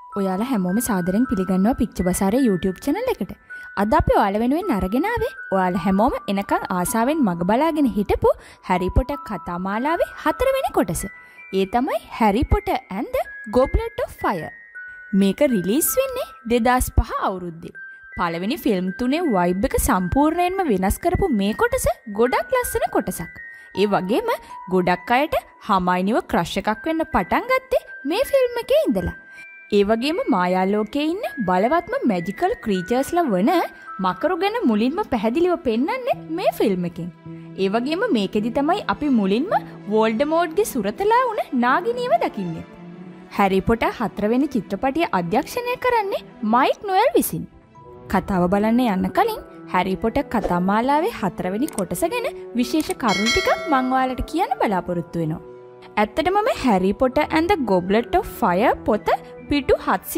ඔයාලා හැමෝම සාදරයෙන් පිළිගන්නවා පික්චර් බසාරේ YouTube channel එකට. අද අපි ඔයාලා වෙනුවෙන් අරගෙන ආවේ ඔයාලා හැමෝම එනකන් ආසාවෙන් මග බලාගෙන හිටපු හැරි පොටර් කතාමාලාවේ 4 වෙනි කොටස. ඒ තමයි Harry Potter and the Goblet of Fire. මේක රිලීස් වෙන්නේ 2005 අවුරුද්දේ. පළවෙනි ෆිල්ම් තුනේ වයිබ් එක සම්පූර්ණයෙන්ම වෙනස් කරපු මේ කොටස ගොඩක් ලස්සන කොටසක්. ඒ වගේම ගොඩක් අයට හමයිනිව ක්‍රෂ් එකක් වෙන්න පටන් ගත්තේ මේ ෆිල්ම් එකේ ඉඳලා. ඒ වගේම මායාලෝකයේ ඉන්න බලවත්ම මැජිකල් ක්‍රීචර්ස්ලා වන මකරු ගැන මුලින්ම පැහැදිලිව පෙන්වන්නේ මේ ෆිල්ම් එකෙන්. ඒ වගේම මේකෙදි තමයි අපි මුලින්ම වෝල්ඩමෝර්ට්ගේ සුරතලා වුණ නාගිනියව දකින්නේ. හැරි පොටර් 4 වෙනි චිත්‍රපටය අධ්‍යක්ෂණය කරන්නේ මයික් නොයල් විසින්. කතාව බලන්න යන්න කලින් හැරි පොටර් කතාමාලාවේ 4 වෙනි කොටස ගැන විශේෂ කරුණු ටිකක් මම ඔයාලට කියන්න බලාපොරොත්තු වෙනවා. ඇත්තටම මේ Harry Potter and the Goblet of Fire පොත පිටු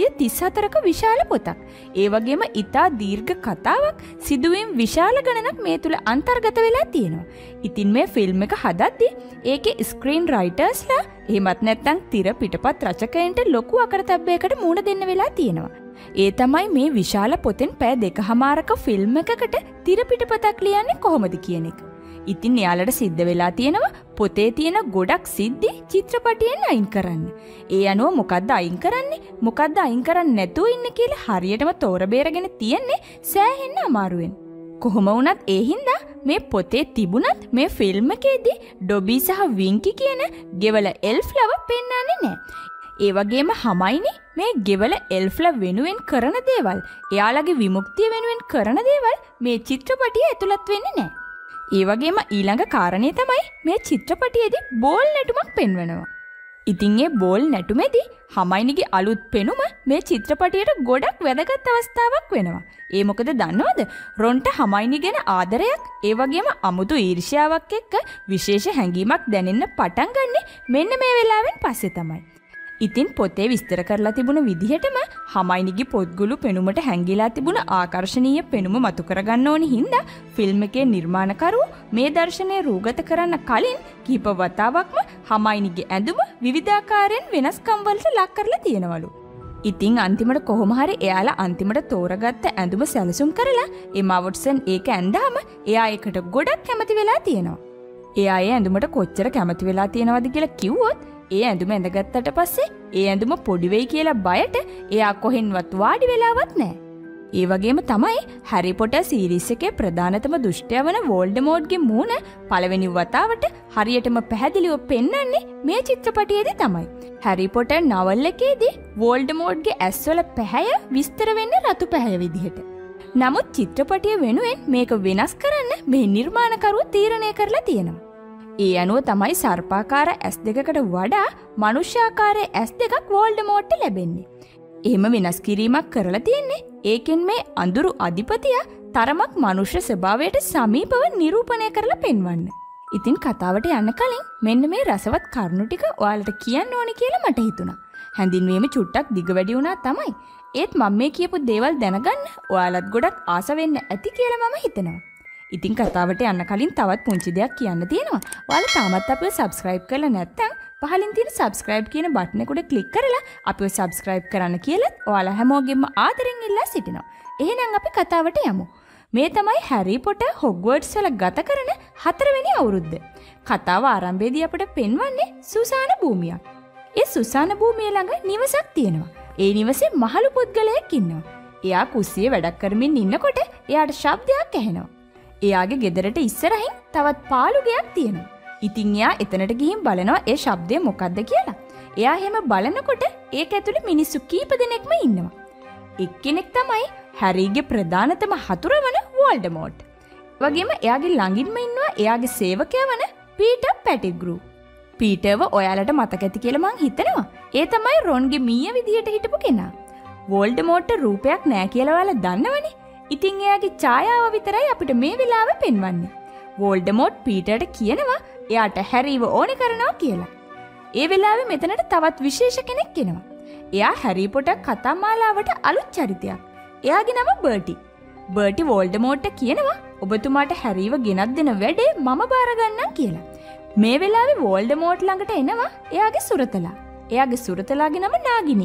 734ක විශාල පොතක්. ඒ වගේම ඉතා දීර්ඝ කතාවක්, සිදුවීම් විශාල ගණනක් මේ තුල අන්තර්ගත වෙලා තියෙනවා. ඉතින් මේ ෆිල්ම් එක හදද්දී ඒකේ ස්ක්‍රීන් රයිටර්ස්ලා එහෙමත් නැත්නම් තිර පිටපත් රචකයන්ට ලොකු අකරතැබ්බයකට මුහුණ දෙන්න වෙලා තියෙනවා. ඒ තමයි මේ විශාල පොතෙන් පැය 2කමාරක ෆිල්ම් එකකට තිර පිටපතක් ලියන්නේ කොහොමද කියන එක. ඉතින් එයාලට සිද්ධ වෙලා තියෙනවා පොතේ තියෙන ගොඩක් සිද්ධි චිත්‍රපටයෙන් අයින් කරන්න. ඒ අනුව මොකද්ද අයින් කරන්නේ, මොකද්ද අයින් කරන්නේ නැතුව ඉන්නේ කියලා හරියටම තෝර බේරගෙන තියන්නේ සෑහෙන්න අමාරුවෙන්. කොහොම වුණත් ඒ හින්දා මේ පොතේ තිබුණත් මේ ෆිල්ම් එකේදී ඩොබී සහ වින්කි කියන ගෙවල එල්ෆ්ලව පෙන්වන්නේ නැහැ. ඒ වගේම හමයිනි මේ ගෙවල එල්ෆ්ලා වෙනුවෙන් කරන දේවල්, එයාලගේ විමුක්තිය වෙනුවෙන් කරන දේවල් මේ චිත්‍රපටියේ ඇතුළත් වෙන්නේ නැහැ. ඒ වගේම ඊළඟ කාරණේ තමයි මේ චිත්‍රපටියේදී බෝල් නැටුමක් පෙන්වනවා. ඉතින් ඒ බෝල් නැටුමේදී හමයිනිගේ අලුත් පෙනුම මේ චිත්‍රපටියට ගොඩක් වැදගත් අවස්ථාවක් වෙනවා. ඒ මොකද දන්නවද? රොන්ට හමයිනි ගැන ආදරයක්, ඒ වගේම අමුතු ඊර්ෂ්‍යාවක් එක්ක විශේෂ හැඟීමක් දැනෙන්න පටන් ගන්නෙ මෙන්න මේ වෙලාවෙන් පස්සේ තමයි. ඉතින් පොතේ විස්තර කරලා තිබුණ විදිහටම හමයිනිගේ පොත්ගුළු පෙනුමට හැංගිලා තිබුණ ආකර්ශනීය පෙනුම මතු කරගන්න ඕනි හින්දා ෆිල්ම් එකේ නිර්මාණකරුවෝ මේ දර්ශනය රූගත කරන්න කලින් කීප වතාවක්ම හමයිනිගේ ඇඳුම විවිධාකාරයෙන් වෙනස්කම් වලට ලක් කරලා තියෙනවලු. ඉතින් අන්තිමට කොහොම හරි එයාලා අන්තිමට තෝරගත්ත ඇඳුම සැලසුම් කරලා එමා වොට්සන් ඒක ඇඳාම එයා ඒකට ගොඩක් කැමති වෙලා තියෙනවා. එයා ඒ ඇඳුමට කොච්චර කැමති වෙලා තියෙනවද කියලා කිව්වොත් ඒ ඇඳුම ඇඳගත්තට පස්සේ ඒ ඇඳුම පොඩි වෙයි කියලා බයට එයා කොහෙන්වත් වාඩි වෙලාවත් නැහැ. ඒ වගේම තමයි හැරි පොටර් සීරීස් එකේ ප්‍රධානතම දුෂ්ටයා වන වෝල්ඩමෝර්ට්ගේ මූණ පළවෙනි වතාවට හරියටම පැහැදිලිව පෙන්වන්නේ මේ චිත්‍රපටියේදී තමයි. හැරි පොටර් නවල් එකේදී වෝල්ඩමෝර්ට්ගේ ඇස්වල පැහැය විස්තර වෙන්නේ රතු පැහැය විදිහට. නමුත් චිත්‍රපටිය වෙනුවෙන් මේක වෙනස් කරන්න මේ නිර්මාණකරුවෝ තීරණය කරලා තියෙනවා. ඒ අනුව තමයි සර්පාකාර ඇස් දෙකකට වඩා මනුෂ්‍යාකාරයේ ඇස් දෙකක් වෝල්ඩමෝර්ට්ට ලැබෙන්නේ. එහෙම වෙනස් කිරීමක් කරලා තියෙන්නේ ඒකෙන් මේ අඳුරු අධිපතියා තරමක් මනුෂ්‍ය ස්වභාවයට සමීපව නිරූපණය කරලා පෙන්වන්න. ඉතින් කතාවට යන්න කලින් මෙන්න මේ රසවත් කරුණු ටික ඔයාලට කියන්න ඕනි කියලා මට හිතුණා. හැඳින්වීම චුට්ටක් දිග වැඩි වුණා තමයි. ඒත් මම මේ කියපු දේවල් දැනගන්න ඔයාලත් ගොඩක් ආස වෙන්න ඇති කියලා මම හිතනවා. ඉතින් කතාවට යන්න කලින් තවත් පුංචි දෙයක් කියන්න තියෙනවා. ඔයාලා තාමත් අපිව subscribe කරලා නැත්නම් පහලින් තියෙන subscribe කියන බටන් එක උඩ click කරලා අපිව subscribe කරන්න කියලා ඔයාලා හැමෝගෙම ආදරෙන් ඉල්ලා සිටිනවා. එහෙනම් අපි කතාවට යමු. මේ තමයි හැරි පොටර් හොග්වර්ට්ස් වල ගත කරන 4 වෙනි අවුරුද්ද. කතාව ආරම්භයේදී අපිට පෙන්වන්නේ සුසාන භූමියක්. ඒ සුසාන භූමිය ළඟ නිවසක් තියෙනවා. ඒ නිවසේ මහලු පුද්ගලයෙක් ඉන්නවා. එයා කුස්සියේ වැඩ කරමින් ඉන්නකොට එයාට ශබ්දයක් ඇහෙනවා. එයාගේ ගෙදරට ඉස්සරහින් තවත් පාළු ගෙයක් තියෙනවා. ඉතින් එයා එතනට ගිහින් බලනවා ඒ ශබ්දය මොකක්ද කියලා. එයා එහෙම බලනකොට ඒක ඇතුලේ මිනිස්සු කීප දෙනෙක්ම ඉන්නවා. එක්කෙනෙක් තමයි හැරිගේ ප්‍රධානතම හතුර වන වෝල්ඩමෝර්ට්. වගේම එයාගේ ළඟින්ම ඉන්නවා එයාගේ සේවකයා වන පීටර් පැටිග්‍රූ. පීටර්ව ඔයාලට මතක ඇති කියලා මං හිතනවා. ඒ තමයි රොන්ගේ මීයා විදියට හිටපු කෙනා. වෝල්ඩමෝර්ට්ට රූපයක් නැහැ කියලා ඔයාලා දන්නවනේ. ඉතින් එයාගේ ඡායාව විතරයි අපිට මේ වෙලාවේ පෙන්වන්නේ. වෝල්ඩමෝර්ට් පීටර්ට කියනවා එයාට හැරිව ඕනේ කරනවා කියලා. ඒ වෙලාවේ මෙතනට තවත් විශේෂ කෙනෙක් එනවා. එයා හැරි පොටර් කතාමාලාවට අලුත් චරිතයක්. එයාගේ නම බර්ටි. බර්ටි වෝල්ඩමෝර්ට්ට කියනවා ඔබතුමාට හැරිව ගෙනත් දෙන වැඩේ මම බාර ගන්නම් කියලා. මේ වෙලාවේ වෝල්ඩමෝර්ට් ළඟට එනවා එයාගේ සුරතලා. එයාගේ සුරතලාගේ නම නාගිනී.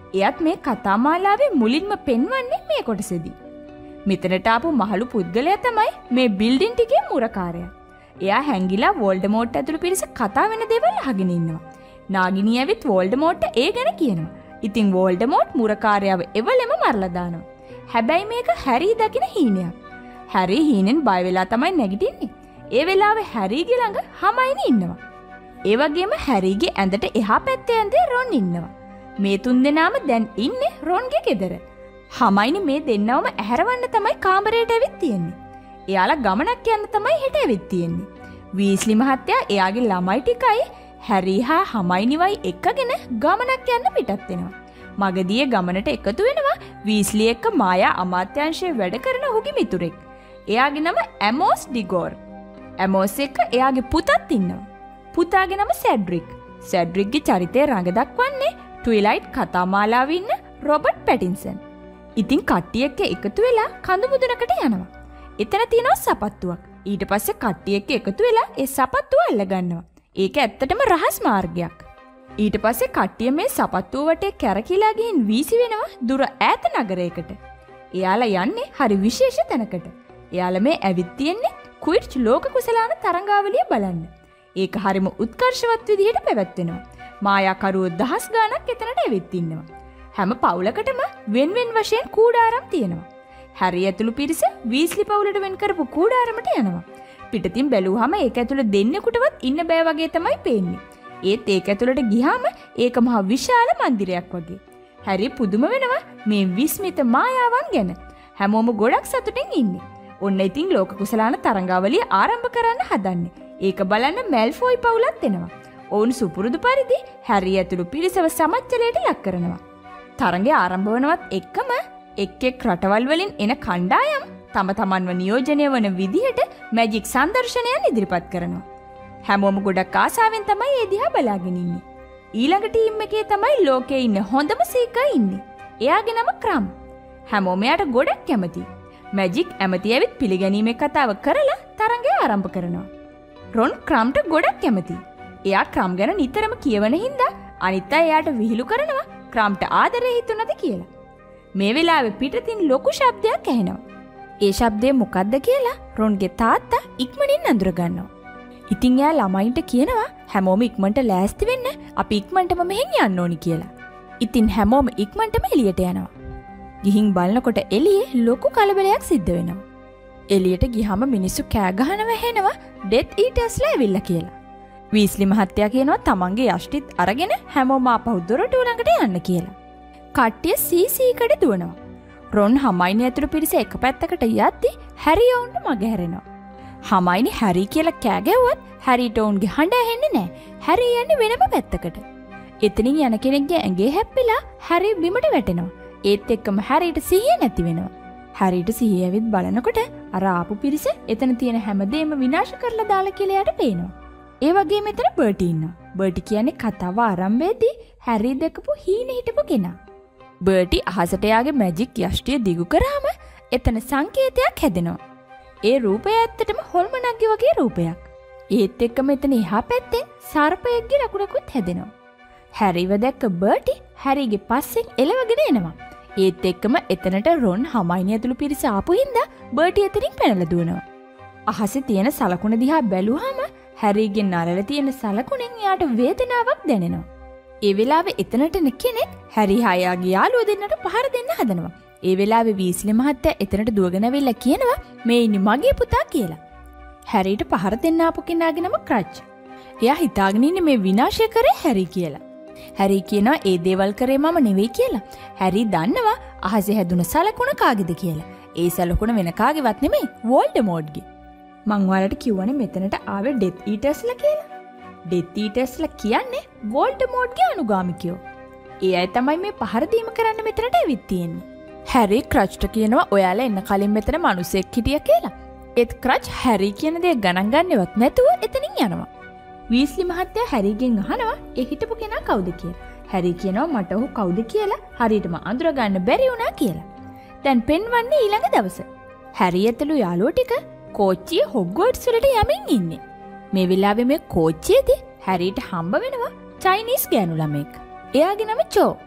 එයත් මේ කතාමාලාවේ මුලින්ම පෙන්වන්නේ මේ කොටසේදී. මෙතනට ආපු මහලු පුද්ගලයා තමයි මේ බිල්ඩින් ටිකේ මුරකාරයා. එයා හැංගිලා වෝල්ඩමෝට් ඇතුළු පිරිස කතා වෙන දේවල් අහගෙන ඉන්නවා. නාගිනිය ඇවිත් වෝල්ඩමෝට්ට ඒ ගැන කියනවා. ඉතින් වෝල්ඩමෝට් මුරකාරයාව එවලෙම මරලා දානවා. හැබැයි මේක හැරී දකින හීනයක්. හැරී හීනෙන් බය වෙලා තමයි නැගිටින්නේ. ඒ වෙලාවේ හැරීගේ ළඟ හමයිනි ඉන්නවා. ඒ වගේම හැරීගේ ඇඳට එහා පැත්තේ ඇඳේ රොන් ඉන්නවා. මේ තුන් දෙනාම දැන් ඉන්නේ රොන්ගේ ගෙදර. හමයිනි මේ දෙන්නවම ඇහැරවන්න තමයි කාමරයට ඇවිත් තියෙන්නේ. එයාලා ගමනක් යන්න තමයි හෙට ඇවිත් තියෙන්නේ. වීස්ලි මහත්තයා එයාගේ ළමයි ටිකයි හැරී හා හමයිනිවයි එක්කගෙන ගමනක් යන්න පිටත් වෙනවා. මගදී ගමනට එකතු වෙනවා වීස්ලි එක්ක මායා අමාත්‍යාංශයේ වැඩ කරන ඔහුගේ මිතුරෙක්. එයාගේ නම ඇමෝස් ඩිගෝර්. ඇමෝස් එක්ක එයාගේ පුතත් ඉන්නවා. පුතාගේ නම සෙඩ්රික්. සෙඩ්රික්ගේ චරිතය රඟ දක්වන්නේ ට්විලයිට් කතාමාලාවේ ඉන්න රොබර්ට් පැටින්සන්. ඉතින් කට්ටිය එක්ක එකතු වෙලා කඳු මුදුනකට යනවා. එතන තියෙනවා සපත්තුවක්. ඊට පස්සේ කට්ටිය එක්ක එකතු වෙලා ඒ සපත්තුව අල්ල ගන්නවා. ඒක ඇත්තටම රහස් මාර්ගයක්. ඊට පස්සේ කට්ටිය මේ සපත්තුව වටේ කැරකිලා ගිහින් වීසි වෙනවා දුර ඈත නගරයකට. එයාලා යන්නේ හරි විශේෂ තැනකට. එයාලා මේ ඇවිත් තියෙන්නේ ක්විඩ්ච් ලෝක කුසලාන තරඟාවලිය බලන්න. ඒක හරිම උත්කර්ෂවත් විදිහට පැවැත්වෙනවා. මායාකරුවෝ දහස් ගාණක් එතනට ඇවිත් ඉන්නවා. හැම පවුලකටම වෙන වශයෙන් කූඩාරම් තියෙනවා. හැරි ඇතුළු පිරිස වීස්ලි පවුලට වෙන් කරපු කූඩාරමට යනවා. පිටතින් බැලුවහම ඒක ඇතුළේ දෙන්නෙකුටවත් ඉන්න බෑ වගේ තමයි පේන්නේ. ඒත් ඒක ඇතුළට ගියාම ඒක මහා විශාල මන්දිරයක් වගේ. හැරි පුදුම වෙනවා මේ විස්මිත මායාවන් ගැන. හැමෝම ගොඩක් සතුටින් ඉන්නේ. ඔන්න ඉතින් ලෝක කුසලාන තරඟාවලිය ආරම්භ කරන්න හදන්නේ. ඒක බලන්න මැල්ෆෝයි පවුලත් එනවා. ඔවුන් සුපුරුදු පරිදි හැරි ඇතුළු පිරිසව සමච්චලයට ලක් කරනවා. තරඟය ආරම්භ වනවත් එක්කම එක් රටවල් වලින් එන කණ්ඩායම් තම තමන්ව නියෝජනය වන විදිහට මැජික් සංදර්ශනයන් ඉදිරිපත් කරනවා. හැමෝම ගොඩක් ආසාවෙන් තමයි ඒ දිහා බලාගෙන ඉන්නේ. ඊළඟ ටීම් එකේ තමයි ලෝකේ ඉන්න හොඳම සීකා ඉන්නේ. එයාගේ නම ක්‍රම්. හැමෝම එයාට ගොඩක් කැමතියි. මැජික් ඇමති ඇවිත් පිළිගැනීමේ කතාව කරලා තරඟය ආරම්භ කරනවා. රොන් ක්‍රම්ට ගොඩක් කැමතියි. එයා ක්‍රම් ගැන නිතරම කියවන හින්දා අනිත් අය එයාට විහිළු කරනවා ක්‍රම්ට ආදරේ හිතුණද කියලා. මේ වෙලාවේ පිටතින් ලොකු ශබ්දයක් ඇහෙනවා. ඒ ශබ්දය මොකක්ද කියලා රොන්ගේ තාත්තා ඉක්මනින් අඳුර ගන්නවා. ඉතින් එයා ළමයින්ට කියනවා හැමෝම ඉක්මනට ලෑස්ති වෙන්න අපි ඉක්මනටම මෙහෙන් යන්න ඕනි කියලා. ඉතින් හැමෝම ඉක්මනටම එළියට යනවා. ගිහින් බලනකොට එළියේ ලොකු කලබලයක් සිද්ධ වෙනවා. එළියට ගියාම මිනිස්සු කෑ ගහනවා ඇහෙනවා ඩෙත් ඊටර්ස්ලා ඇවිල්ලා කියලා. වීස්ලි මහත්තයා කියනවා තමන්ගේ යෂ්ටිත් අරගෙන හැමෝම ආපහු දොරටුව ළඟට යන්න කියලා. කට්ටිය සීසීකට දුවනවා. රොන් හමයිනි ඇතුළු පිරිස එක පැත්තකට යද්දි හැරි ඔවුන්ට මගහැරෙනවා. හමයිනි හැරි කියලා කෑ ගැව්වත් හැරිට ඔවුන්ගේ හඬ ඇහෙන්නේ නැහැ. හැරි යන්නේ වෙනම පැත්තකට. එතනින් යන කෙනෙක්ගේ ඇඟේ හැප්පිලා හැරි බිමට වැටෙනවා. ඒත් එක්කම හැරිට සිහිය නැති වෙනවා. හැරිට සිහිය ඇවිත් බලනකොට අර ආපු පිරිස එතන තියෙන හැමදේම විනාශ කරලා දාලා කියලා යට පේනවා. ඒ වගේ මෙතන බර්ටි ඉන්නවා. බර්ටි කියන්නේ කතාව ආරම්භයේදී හැරි දැකපු හීන හිටපු කෙනා. බර්ටි අහසට යාගේ මැජික් යෂ්ටිය දිගු කරාම එතන සංකේතයක් හැදෙනවා. ඒ රූපය ඇත්තටම හොල්මනක්ගේ වගේ රූපයක්. ඒත් එක්කම එතන එහා පැත්තෙන් සර්පයෙක්ගේ ලකුණකුත් හැදෙනවා. හැරිව දැක්ක බර්ටි හැරිගේ පස්සෙන් එලවගෙන එනවා. ඒත් එක්කම එතනට රොන් හමයිනි ඇතුළු පිරිස ආපු හින්දා බර්ටි එතනින් පැනලා දුවනවා. අහසේ තියෙන සලකුණ දිහා බැලුවාම හැරිගේ නරල තියෙන සලකුණෙන් එයාට වේදනාවක් දැනෙනවා. ඒ වෙලාවේ එතනට එන කෙනෙක් හැරි හායාගේ යාළුවෝ දෙන්නට පහර දෙන්න හදනවා. ඒ වෙලාවේ වීස්ලි මහත්තයා එතනට දුවගෙන ඇවිල්ලා කියනවා මේ ඉන්නේ මගේ පුතා කියලා. හැරිට පහර දෙන්න ආපු කෙනාගේ නම ක්‍රච්. එයා හිතාගෙන ඉන්නේ මේ විනාශය කරේ හැරි කියලා. හැරි කියනවා ඒ දේවල් කරේ මම නෙවෙයි කියලා. හැරි දන්නවා අහසේ හැදුන සලකුණ කාගේද කියලා. ඒ සලකුණ වෙන කාගේවත් නෙමෙයි වෝල්ඩමෝට්ගේ. මං ඔයාලට කිව්වනේ මෙතනට ආවේ ඩෙත් ඊටර්ස්ලා කියලා. ඩෙත් ඊටර්ස්ලා කියන්නේ වෝල්ඩමෝට්ගේ අනුගාමිකයෝ. ඒ අය තමයි මේ පහර දීම කරන්න මෙතනට ඇවිත් තියෙන්නේ. හැරි ක්‍රච්ට කියනවා ඔයාලා එන්න කලින් මෙතන මිනිසෙක් හිටියා කියලා. ඒත් ක්‍රච් හැරි කියන දේ ගණන් ගන්නවත් නැතුව එතනින් යනවා. වීස්ලි මහත්තයා හැරිගෙන් අහනවා ඒ හිටපු කෙනා කවුද කියලා. හැරි කියනවා මට ඔහු කවුද කියලා හරියටම අඳුර ගන්න බැරි වුණා කියලා. දැන් පෙන්වන්නේ ඊළඟ දවස. හැරි ඇතුළු යාළුවෝ ටික කෝච්චිය හොග්වර්ට්ස් වලට යමින් ඉන්නේ. මේ වෙලාවේ මේ කෝච්චියේදී හැරිට හම්බ වෙනවා චයිනීස් ගෑනු ළමෙක්. එයාගේ නම චෝ.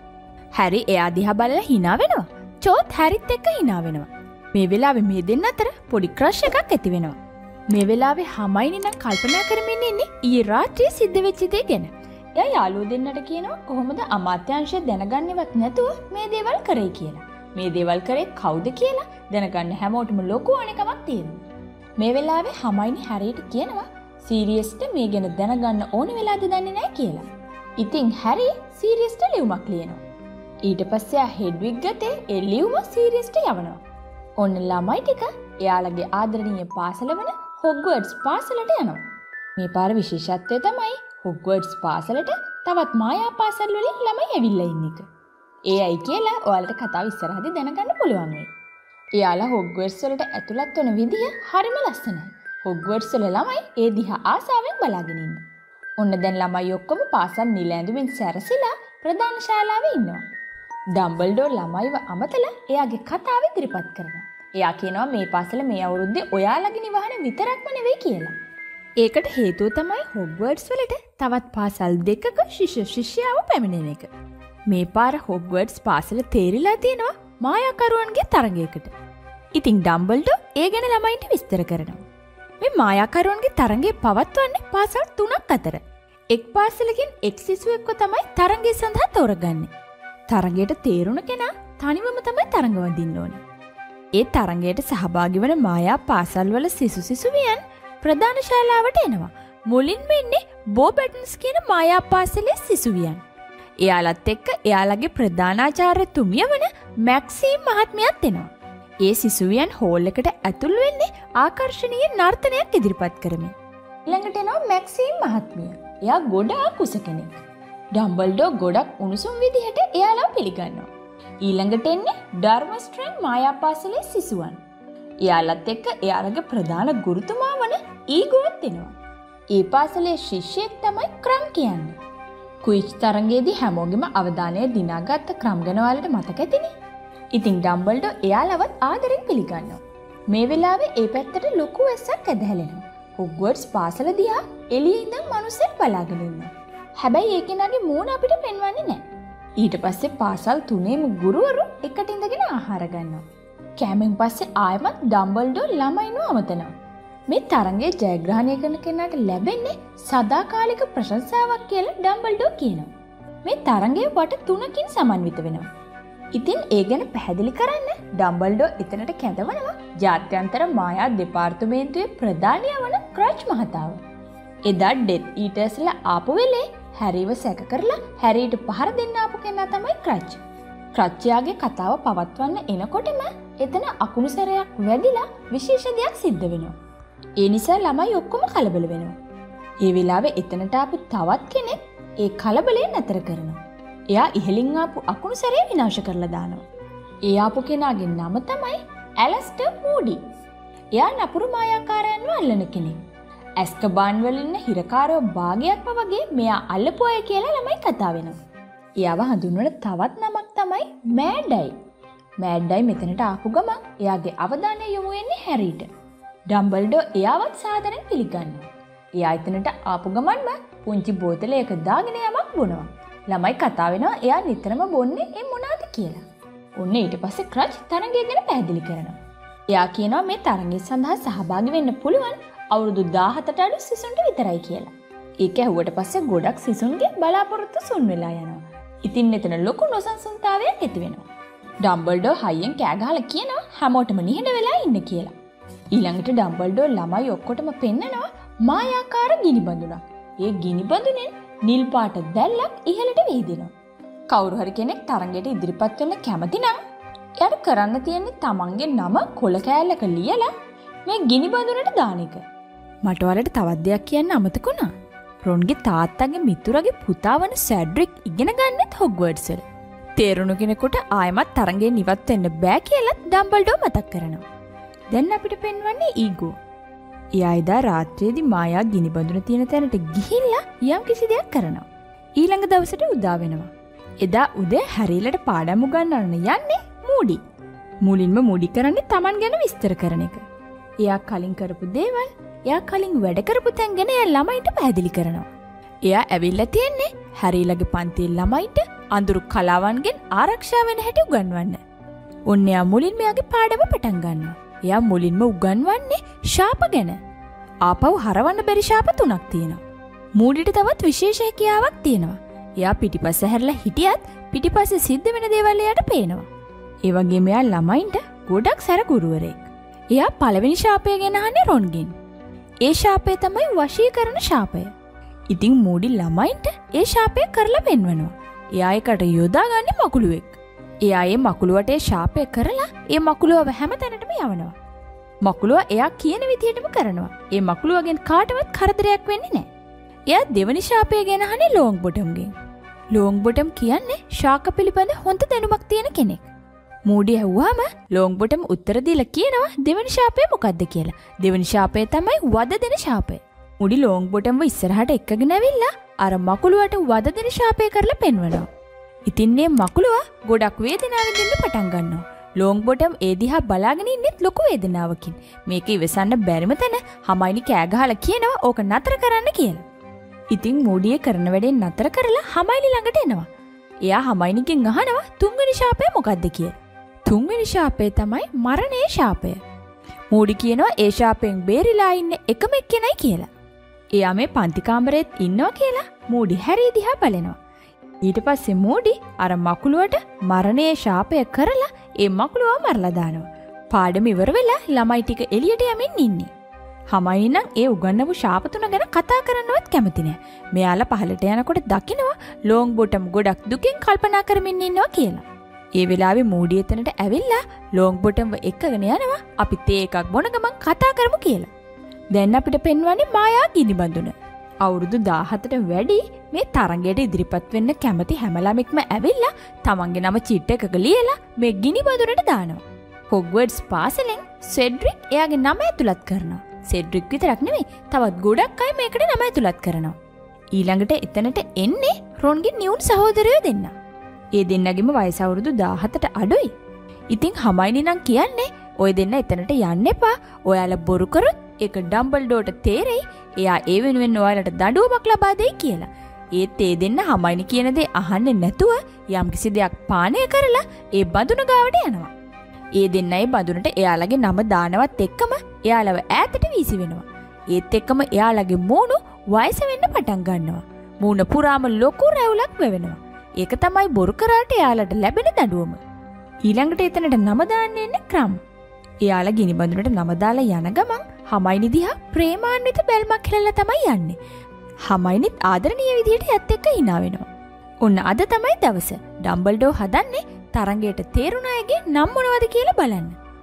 හැරි එයා දිහා බලලා hina වෙනවා. චෝත් හැරිත් එක්ක hina වෙනවා. මේ වෙලාවේ මේ දෙන්න අතර පොඩි ක්‍රෂ් එකක් ඇති වෙනවා. මේ වෙලාවේ හමයිනි නම් කල්පනා කරමින් ඉන්නේ ඊයේ රාත්‍රියේ සිද්ධ වෙච්ච දේ ගැන. එයා යාළුවෝ දෙන්නට කියනවා කොහොමද අමාත්‍යාංශය දැනගන්නවත් නැතුව මේ දේවල් කරේ කියලා. මේ දේවල් කරේ කවුද කියලා දැනගන්න හැමෝටම ලොකු අනකමක් තියෙනවා. මේ වෙලාවේ හමයිනි හැරියට කියනවා සීරියස්ට මේ ගැන දැනගන්න ඕන වෙලාද දන්නේ නැහැ කියලා. ඉතින් හැරි සීරියස්ට ලියුමක් ලියනවා. ඊට පස්සේ ආ හෙඩ්විග් ගතේ ඒ ලියුම සීරියස්ට යවනවා. ඔන්න ළමයි ටික එයාලගේ ආදරණීය පාසල වන හොග්වර්ට්ස් පාසලට යනවා. මේ පාර විශේෂත්වය තමයි හොග්වර්ට්ස් පාසලට තවත් මායා පාසල් වලින් ළමයි ඇවිල්ලා ඉන්න එක. ඒ අය කියලා ඔයාලට කතාව ඉස්සරහදී දැනගන්න පුළුවන් වෙයි. එයාලා හොග්වර්ට්ස් වලට ඇතුළත් වෙන විදිය හරිම ලස්සනයි. හොග්වර්ට්ස් වල ළමයි ඒ දිහා ආසාවෙන් බලාගෙන ඉන්නවා. ඔන්න දැන් ළමයි ඔක්කොම පාසල් නිල ඇඳුමින් සැරසිලා ප්‍රධාන ශාලාවේ ඉන්නවා. ඩම්බල්ඩෝර් ළමයිව අමතලා එයාගේ කතාව ඉදිරිපත් කරනවා. එයා කියනවා මේ පාසල මේ අවුරුද්දේ ඔයාලගේ නිවහන විතරක්ම නෙවෙයි කියලා. ඒකට හේතුව තමයි හොග්වර්ට්ස් වලට තවත් පාසල් දෙකක ශිෂ්‍යයාව පැමිණෙන එක. මේ පාර හොග්වර්ට්ස් පාසල තේරිලා තියෙනවා මායාකරුවන්ගේ තරගයකට. ඉතින් ඩම්බල්ඩෝර් ඒ ගැන ළමයින්ට විස්තර කරනවා. මේ මායාකරුවන්ගේ තරගය පවත්වන්නේ පාසල් 3ක් අතර. එක් පාසලකින් එක් සිසුවෙක්ව තමයි තරගය සඳහා තෝරගන්නේ. තරගයට තේරුණ කෙනා තනිවම තමයි තරඟ වදින්න ඕනේ. ඒ තරගයට සහභාගී වන මායා පාසල්වල සිසුවියන් ප්‍රධාන ශාලාවට එනවා. මුලින්ම ඉන්නේ බෝ බැටන්ස් කියන මායා පාසලේ සිසුවියන්. එයාලත් එක්ක එයාලගේ ප්‍රධානාචාර්යතුමිය වන මැක්සිම් මහත්මියත් එනවා. ඒ සිසුවියන් හෝල් එකට ඇතුල් වෙන්නේ ආකර්ශනීය නර්තනයක් ඉදිරිපත් කරමින්. ඊළඟට එනවා මැක්සිම් මහත්මිය. එයා ගොඩාක් උස කෙනෙක්. ඩම්බල්ඩෝර් ගොඩක් උණුසුම් විදිහට එයාලා පිළිගන්නවා. ඊළඟට එන්නේ ඩර්මස්ට්‍රන් මායා පාසලේ සිසුවන්. එයාලත් එක්ක එයාලගේ ප්‍රධාන ගුරුතුමා වන ඊගෝත් එනවා. ඒ පාසලේ ශිෂ්‍යයෙක් තමයි ක්‍රම් කියන්නේ. ක්විච් තරඟයේදී හැමෝගෙම අවධානය දිනාගත්ත ක්‍රම් ගැන ඔයාලට මතක ඇතිනේ. ඉතින් ඩම්බල්ඩෝර් එයාලවත් ආදරෙන් පිළිගන්නවා. මේ වෙලාවේ ඒ පැත්තට ලොකු වැස්සක් ඇදහැලෙනවා. හොග්වර්ට්ස් පාසල දිහා එළියේ ඉඳන් මිනිස්සුන් බලාගෙන ඉන්නවා. හැබැයි ඒ කෙනාගේ මූණ අපිට පෙන්වන්නේ නැහැ. ඊට පස්සේ පාසල් 3ේම ගුරුවරු එකට ඉඳගෙන ආහාර ගන්නවා. කෑමෙන් පස්සේ ආයමත් ඩම්බල්ඩෝර් ළමයින්ව අමතනවා. මේ තරඟයේ ජයග්‍රහණය කරන කෙනාට ලැබෙන්නේ සදාකාලික ප්‍රශංසාවක් කියලා ඩම්බල්ඩෝර් කියනවා. මේ තරඟය වට 3කින් සමන්විත වෙනවා. ඉතින් ඒ ගැන පැහැදිලි කරන්න ඩම්බල්ඩෝර් එතනට කැඳවනවා ජාත්‍යන්තර මායා දෙපාර්තමේන්තුවේ ප්‍රධානියා වන ක්‍රච් මහතාව. එදා ඩෙත් ඊටර්ස්ලා ආපු වෙලේ හැරිව සැක කරලා හැරීට පහර දෙන්න ආපු කෙනා තමයි ක්‍රච්. ක්‍රච්යාගේ කතාව පවත්වන්න එනකොටම එතන අකුණු සැරයක් වැදිලා විශේෂ දෙයක් සිද්ධ වෙනවා. ඒ නිසා ළමයි ඔක්කොම කලබල වෙනවා. ඒ වෙලාවේ එතනට ආපු තවත් කෙනෙක් ඒ කලබලේ නතර කරනවා. එයා ඉහලින් ආපු අකුණු සැරේ විනාශ කරලා දානවා. ඒ ආපු කෙනාගේ නම තමයි ඇලස්ටර් මූඩි. එයා නපුරු මායාකාරයන්ව අල්ලන කෙනෙක්. ඇස්කබාන් වල ඉන්න හිරකාරයෝ භාගයක්ම වගේ මෙයා අල්ලපු අය කියලා ළමයි කතා වෙනවා. එයාව හඳුන්වන තවත් නමක් තමයි මෑඩ්ඩයි. මෑඩ්ඩයි මෙතනට ආපු ගමන් එයාගේ අවධානය යොමු වෙන්නේ හැරීට. ඩම්බල්ඩෝර් එයාවත් සාදරයෙන් පිළිගන්නවා. එයා එතනට ආපු ගමන්ම පුංචි බෝතලයක දාගෙන යමක් බොනවා. ළමයි කතා වෙනවා එයා නිතරම බොන්නේ ඒ මොනවාද කියලා. ඔන්න ඊට පස්සේ ක්‍රච් තරඟය ගැන පැහැදිලි කරනවා. එයා කියනවා මේ තරඟය සඳහා සහභාගී වෙන්න පුළුවන් අවුරුදු 17ට අඩු සිසුන්ට විතරයි කියලා. ඒක ඇහුවට පස්සේ ගොඩක් සිසුන්ගේ බලාපොරොත්තු සුන් වෙලා යනවා. ඉතින් එතන ලොකු නොසන්සුන්තාවයක් ඇති වෙනවා. ඩම්බල්ඩෝර් හයියෙන් කෑ ගහලා කියනවා හැමෝටම නිහඬ වෙලා ඉන්න කියලා. ඊළඟට ඩම්බල්ඩෝර් ළමයි ඔක්කොටම පෙන්නනවා මායාකාර ගිනි බඳුනක්. ඒ ගිනි බඳුනෙන් නිල් පාට දැල්ලක් ඉහළට විහිදෙනවා. කවුරු හරි කෙනෙක් තරඟයට ඉදිරිපත් වෙන්න කැමති නම් එයාට කරන්න තියෙන්නේ තමන්ගේ නම කොළ කෑල්ලක ලියලා මේ ගිනි බඳුනට දාන එක. මට ඔයාලට තවත් දෙයක් කියන්න අමතක වුණා. රොන්ගේ තාත්තගේ මිතුරගේ පුතා වන සැඩ්රික් ඉගෙන ගන්නෙත් හොග්වර්ට්ස් වල. තේරුණු කෙනෙකුට ආයමත් තරඟයෙන් ඉවත් වෙන්න බෑ කියලා ඩම්බල්ඩෝර් මතක් කරනවා. දැන් අපිට පෙන්වන්නේ ඊගෝ. එයා එදා රාත්‍රියේදී මායා ගිනි බඳුන තියෙන තැනට ගිහිල්ලා යම් කිසි දෙයක් කරනවා. ඊළඟ දවසට උදා වෙනවා. එදා උදේ හැරීලට පාඩම් උගන්වන්න යන්නේ මූඩි. මුලින්ම මූඩි කරන්නේ Taman ගැන විස්තර කරන එක. එයා කලින් කරපු දේවල්, එයා කලින් වැඩ කරපු තැන් ගැන එයා ළමයින්ට පැහැදිලි කරනවා. එයා ඇවිල්ලා තියෙන්නේ හැරීලගේ පන්තියේ ළමයින්ට අඳුරු කලාවන්ගෙන් ආරක්ෂා වෙන හැටි උගන්වන්න. ඔන්න එයා මුලින්ම එයාගේ පාඩම පටන් ගන්නවා. එයා මුලින්ම උගන්වන්නේ ශාප ගැන. ආපහු හරවන්න බැරි ශාප 3ක් තියෙනවා. මූඩිට තවත් විශේෂ හැකියාවක් තියෙනවා. එයා පිටිපස්ස හැරලා හිටියත් පිටිපස්සේ සිද්ධ වෙන දේවල් එයාට පේනවා. ඒ වගේම එයා ළමයින්ට ගොඩක් සැර ගුරුවරයෙක්. එයා පළවෙනි ශාපය ගැන අහන්නේ රොන්ගෙන්. ඒ ශාපය තමයි වශීකරණ ශාපය. ඉතින් මූඩි ළමයින්ට ඒ ශාපය කරලා පෙන්වනවා. එයා ඒකට යොදාගන්නේ මකුළුවෙක්. එයා ඒ මකුළුවට ඒ ශාපය කරලා ඒ මකුළුවව හැමතැනටම යවනවා. මකුළුවා එයා කියන විදිහටම කරනවා. ඒ මකුළුවගෙන් කාටවත් කරදරයක් වෙන්නේ නැහැ. එයා දෙවනි ශාපය ගැන අහන්නේ ලෝන්ග්බොටම්ගෙන්. ලෝන්ග්බොටම් කියන්නේ ශාක පිළිබඳ හොඳ දැනුමක් තියෙන කෙනෙක්. මූඩි ඇහුවාම ලෝන්ග්බොටම් උත්තර දීලා කියනවා දෙවනි ශාපය මොකද්ද කියලා. දෙවනි ශාපය තමයි වද දෙන ශාපය. මූඩි ලෝන්ග්බොටම්ව ඉස්සරහට එක්කගෙන ඇවිල්ලා අර මකුළුවට වද දෙන ශාපය කරලා පෙන්වනවා. ඉතින් මේ මකුළුවා ගොඩක් වේදනාවෙන් ඉන්න පටන් ගන්නවා. ලෝන්ග්බොටම් ඒ දිහා බලාගෙන ඉන්නෙත් ලොකු වේදනාවකින්. මේක ඉවසන්න බැරිම තැන හමයිනි කෑ ගහලා කියනවා ඕක නතර කරන්න කියලා. ඉතින් මූඩියේ කරන වැඩේ නතර කරලා හමයිනි ළඟට එනවා. එයා හමයිනිගෙන් අහනවා තුන්වෙනි ශාපය මොකද්ද කියලා. තුන්වෙනි ශාපය තමයි මරණයේ ශාපය. මූඩි කියනවා ඒ ශාපයෙන් බේරිලා ඉන්නේ එකම එක්කෙනයි කියලා. එයා මේ පන්ති කාමරේත් ඉන්නවා කියලා මූඩි හැරි දිහා බලනවා. ඊට පස්සේ මූඩි අර මකුළුවට මරණයේ ශාපය කරලා ඒ මකුළුව මරලා දානවා. පාඩම ඉවර වෙලා ළමයි ටික එළියට යමින් ඉන්නේ. හමයිනි නම් ඒ උගන්නපු ශාප 3 ගැන කතා කරන්නවත් කැමති නෑ. මෙයාලා පහලට යනකොට දකිනවා ලෝන්ග්බොටම් ගොඩක් දුකින් කල්පනා කරමින් ඉන්නවා කියලා. ඒ වෙලාවේ මූඩි එතනට ඇවිල්ලා ලෝන්ග්බොටම්ව එක්කගෙන යනවා අපි තේ එකක් බොන ගමන් කතා කරමු කියලා. දැන් අපිට පෙන්වන්නේ මායා ගිනිබඳුන. අවුරුදු 17ට වැඩි මේ තරඟයට ඉදිරිපත් වෙන්න කැමති හැම ළමෙක්ම ඇවිල්ලා තමන්ගේ නම චිට් එකක ලියලා මේ ගිනිබඳුනට දානවා. හොග්වර්ට්ස් පාසලෙන් සෙඩ්රික් එයාගේ නම ඇතුළත් කරනවා. සෙඩ්රික් විතරක් නෙමෙයි තවත් ගොඩක් අය මේකට නම ඇතුළත් කරනවා. ඊළඟට එතනට එන්නේ රොන්ගේ නියුන් සහෝදරයෝ දෙන්න. ඒ දෙන්නගෙම වයස අවුරුදු 17ට අඩුයි. ඉතින් හමයිනි නම් කියන්නේ ඔය දෙන්න එතනට යන්න එපා. ඔයාලා බොරු කරොත් ඒක ඩම්බල්ඩෝට තේරෙයි. එයා ඒ වෙනුවෙන් ඔයාලට දඬුවමක් ලබා දෙයි කියලා. ඒත් ඒ දෙන්න හමයිනි කියන දේ අහන්නේ නැතුව යම්කිසි දෙයක් පානය කරලා ඒ බඳුන ගාවට යනවා. ඒ දෙන්න ඒ බඳුනට එයාලගේ නම දානවත් එක්කම එයාලව ඈතට වීසි වෙනවා. ඒත් එක්කම එයාලගේ මූණු වයස වෙන්න පටන් ගන්නවා. මූණ පුරාම ලොකු රැවුලක් වෙවෙනවා. ඒක තමයි බොරු කරාට එයාලට ලැබෙන දඬුවම. ඊළඟට එතනට නම දාන්න එන්නේ ක්‍රම්. එයාලා ගිනි බඳුනට නම දාලා යන ගමන් හමයිනි දිහා ප්‍රේමාන්විත බැල්මක් හෙලලා තමයි යන්නේ. හමයිනිත් ආදරණීය විදිහට යත් එක්ක hina වෙනවා. ඔන්න අද තමයි දවස. ඩම්බල්ඩෝ හදන්නේ තරඟයට තේරුණ අයගේ නම් මොනවද කියලා බලන්න.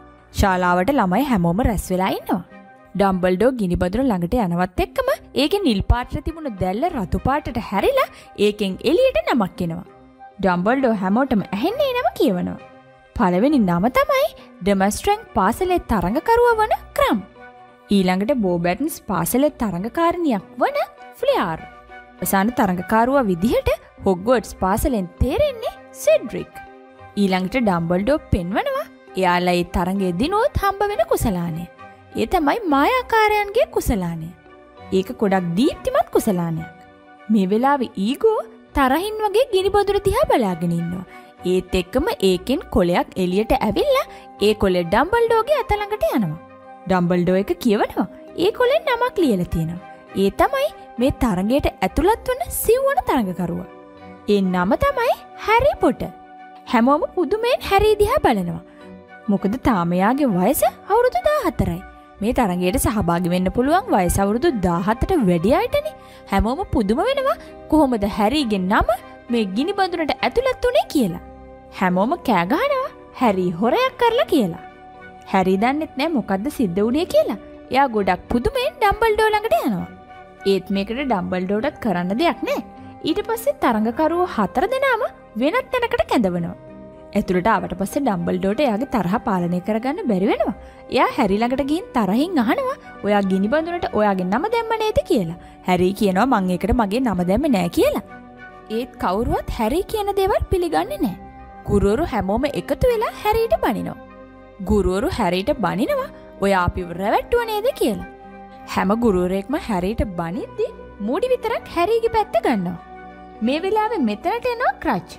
ශාලාවට ළමයි හැමෝම රැස් වෙලා ඉන්නවා. ඩම්බල්ඩෝ ගිනි බඳුන ළඟට යනවත් එක්කම ඒකේ නිල් පාටට තිබුණු දැල්ල රතු පාටට හැරිලා ඒකෙන් එළියට නමක් එනවා. ඩම්බල්ඩෝ හැමෝටම ඇහෙන්නේ නම කියවනවා. පළවෙනි නම තමයි ඩෙමස්ට්‍රැන්ග් පාසලේ තරඟකරුවා වන ක්‍රම්. ඊළඟට බෝබැටන්ස් පාසලේ තරඟකාරිනියක් වන ෆ්ලියාර්. අවසාන තරඟකාරුවා විදිහට හොග්වර්ට්ස් පාසලෙන් තේරෙන්නේ සෙඩ්රික්. ඊළඟට ඩම්බල්ඩෝ පෙන්වනවා එයාලා ඒ තරඟයේ දිනුවොත් හම්බ වෙන කුසලානය. ඒ තමයි මායාකාරයන්ගේ කුසලානය. ඒක ගොඩක් දීප්තිමත් කුසලානයක්. මේ වෙලාවේ ඊගෝ තරහින් වගේ ගිනි බඳුන දිහා බලාගෙන ඉන්නවා. ඒත් එක්කම ඒකෙන් කොලයක් එළියට ඇවිල්ලා ඒ කොලේ ඩම්බල්ඩෝගේ අත ළඟට යනවා. ඩම්බල්ඩෝ එක කියවනවා. ඒ කොලෙන් නමක් ලියලා තියෙනවා. ඒ තමයි මේ තරඟයට ඇතුළත් වන සිව්වන තරඟකරුවා. ඒ නම තමයි හැරි පොටර්. හැමෝම පුදුමෙන් හැරි දිහා බලනවා. මොකද තාම යාගේ වයස අවුරුදු 14යි. මේ තරඟයට සහභාගී වෙන්න පුළුවන් වයස අවුරුදු 17ට වැඩි අයටනේ. හැමෝම පුදුම වෙනවා කොහොමද හැරිගේ නම මේ ගිනි බඳුනට ඇතුළත් උනේ කියලා. හැමෝම කෑ ගහනවා හැරි හොරයක් කරලා කියලා. හැරි දන්නෙත් නෑ මොකද්ද සිද්ධ වුනේ කියලා. එයා ගොඩක් පුදුමෙන් ඩම්බල්ඩෝ ළඟට යනවා. ඒත් මේකට ඩම්බල්ඩෝටත් කරන්න දෙයක් නෑ. ඊට පස්සේ තරඟකරුවෝ 4 දෙනාම වෙනත් තැනකට කැඳවනවා. ඇතුළට ආවට පස්සේ ඩම්බල්ඩෝට එයාගේ තරහ පාලනය කරගන්න බැරි වෙනවා. එයා හැරි ළඟට ගිහින් තරහින් අහනවා ඔයා ගිනි බඳුනට ඔයාගේ නම දැම්ම නේද කියලා. හැරි කියනවා මං ඒකට මගේ නම දැම්මේ නෑ කියලා. ඒත් කවුරුවත් හැරි කියන දේවල් පිළිගන්නේ නෑ. ගුරුවරු හැමෝම එකතු වෙලා හැරිට බනිනවා. ගුරුවරු හැරිට බනිනවා ඔයා අපිව රැවට්ටුව නේද කියලා. හැම ගුරුවරයෙක්ම හැරිට බනිද්දි මූඩි විතරක් හැරිගේ පැත්ත ගන්නවා. මේ වෙලාවේ මෙතනට එනවා ක්‍රච්.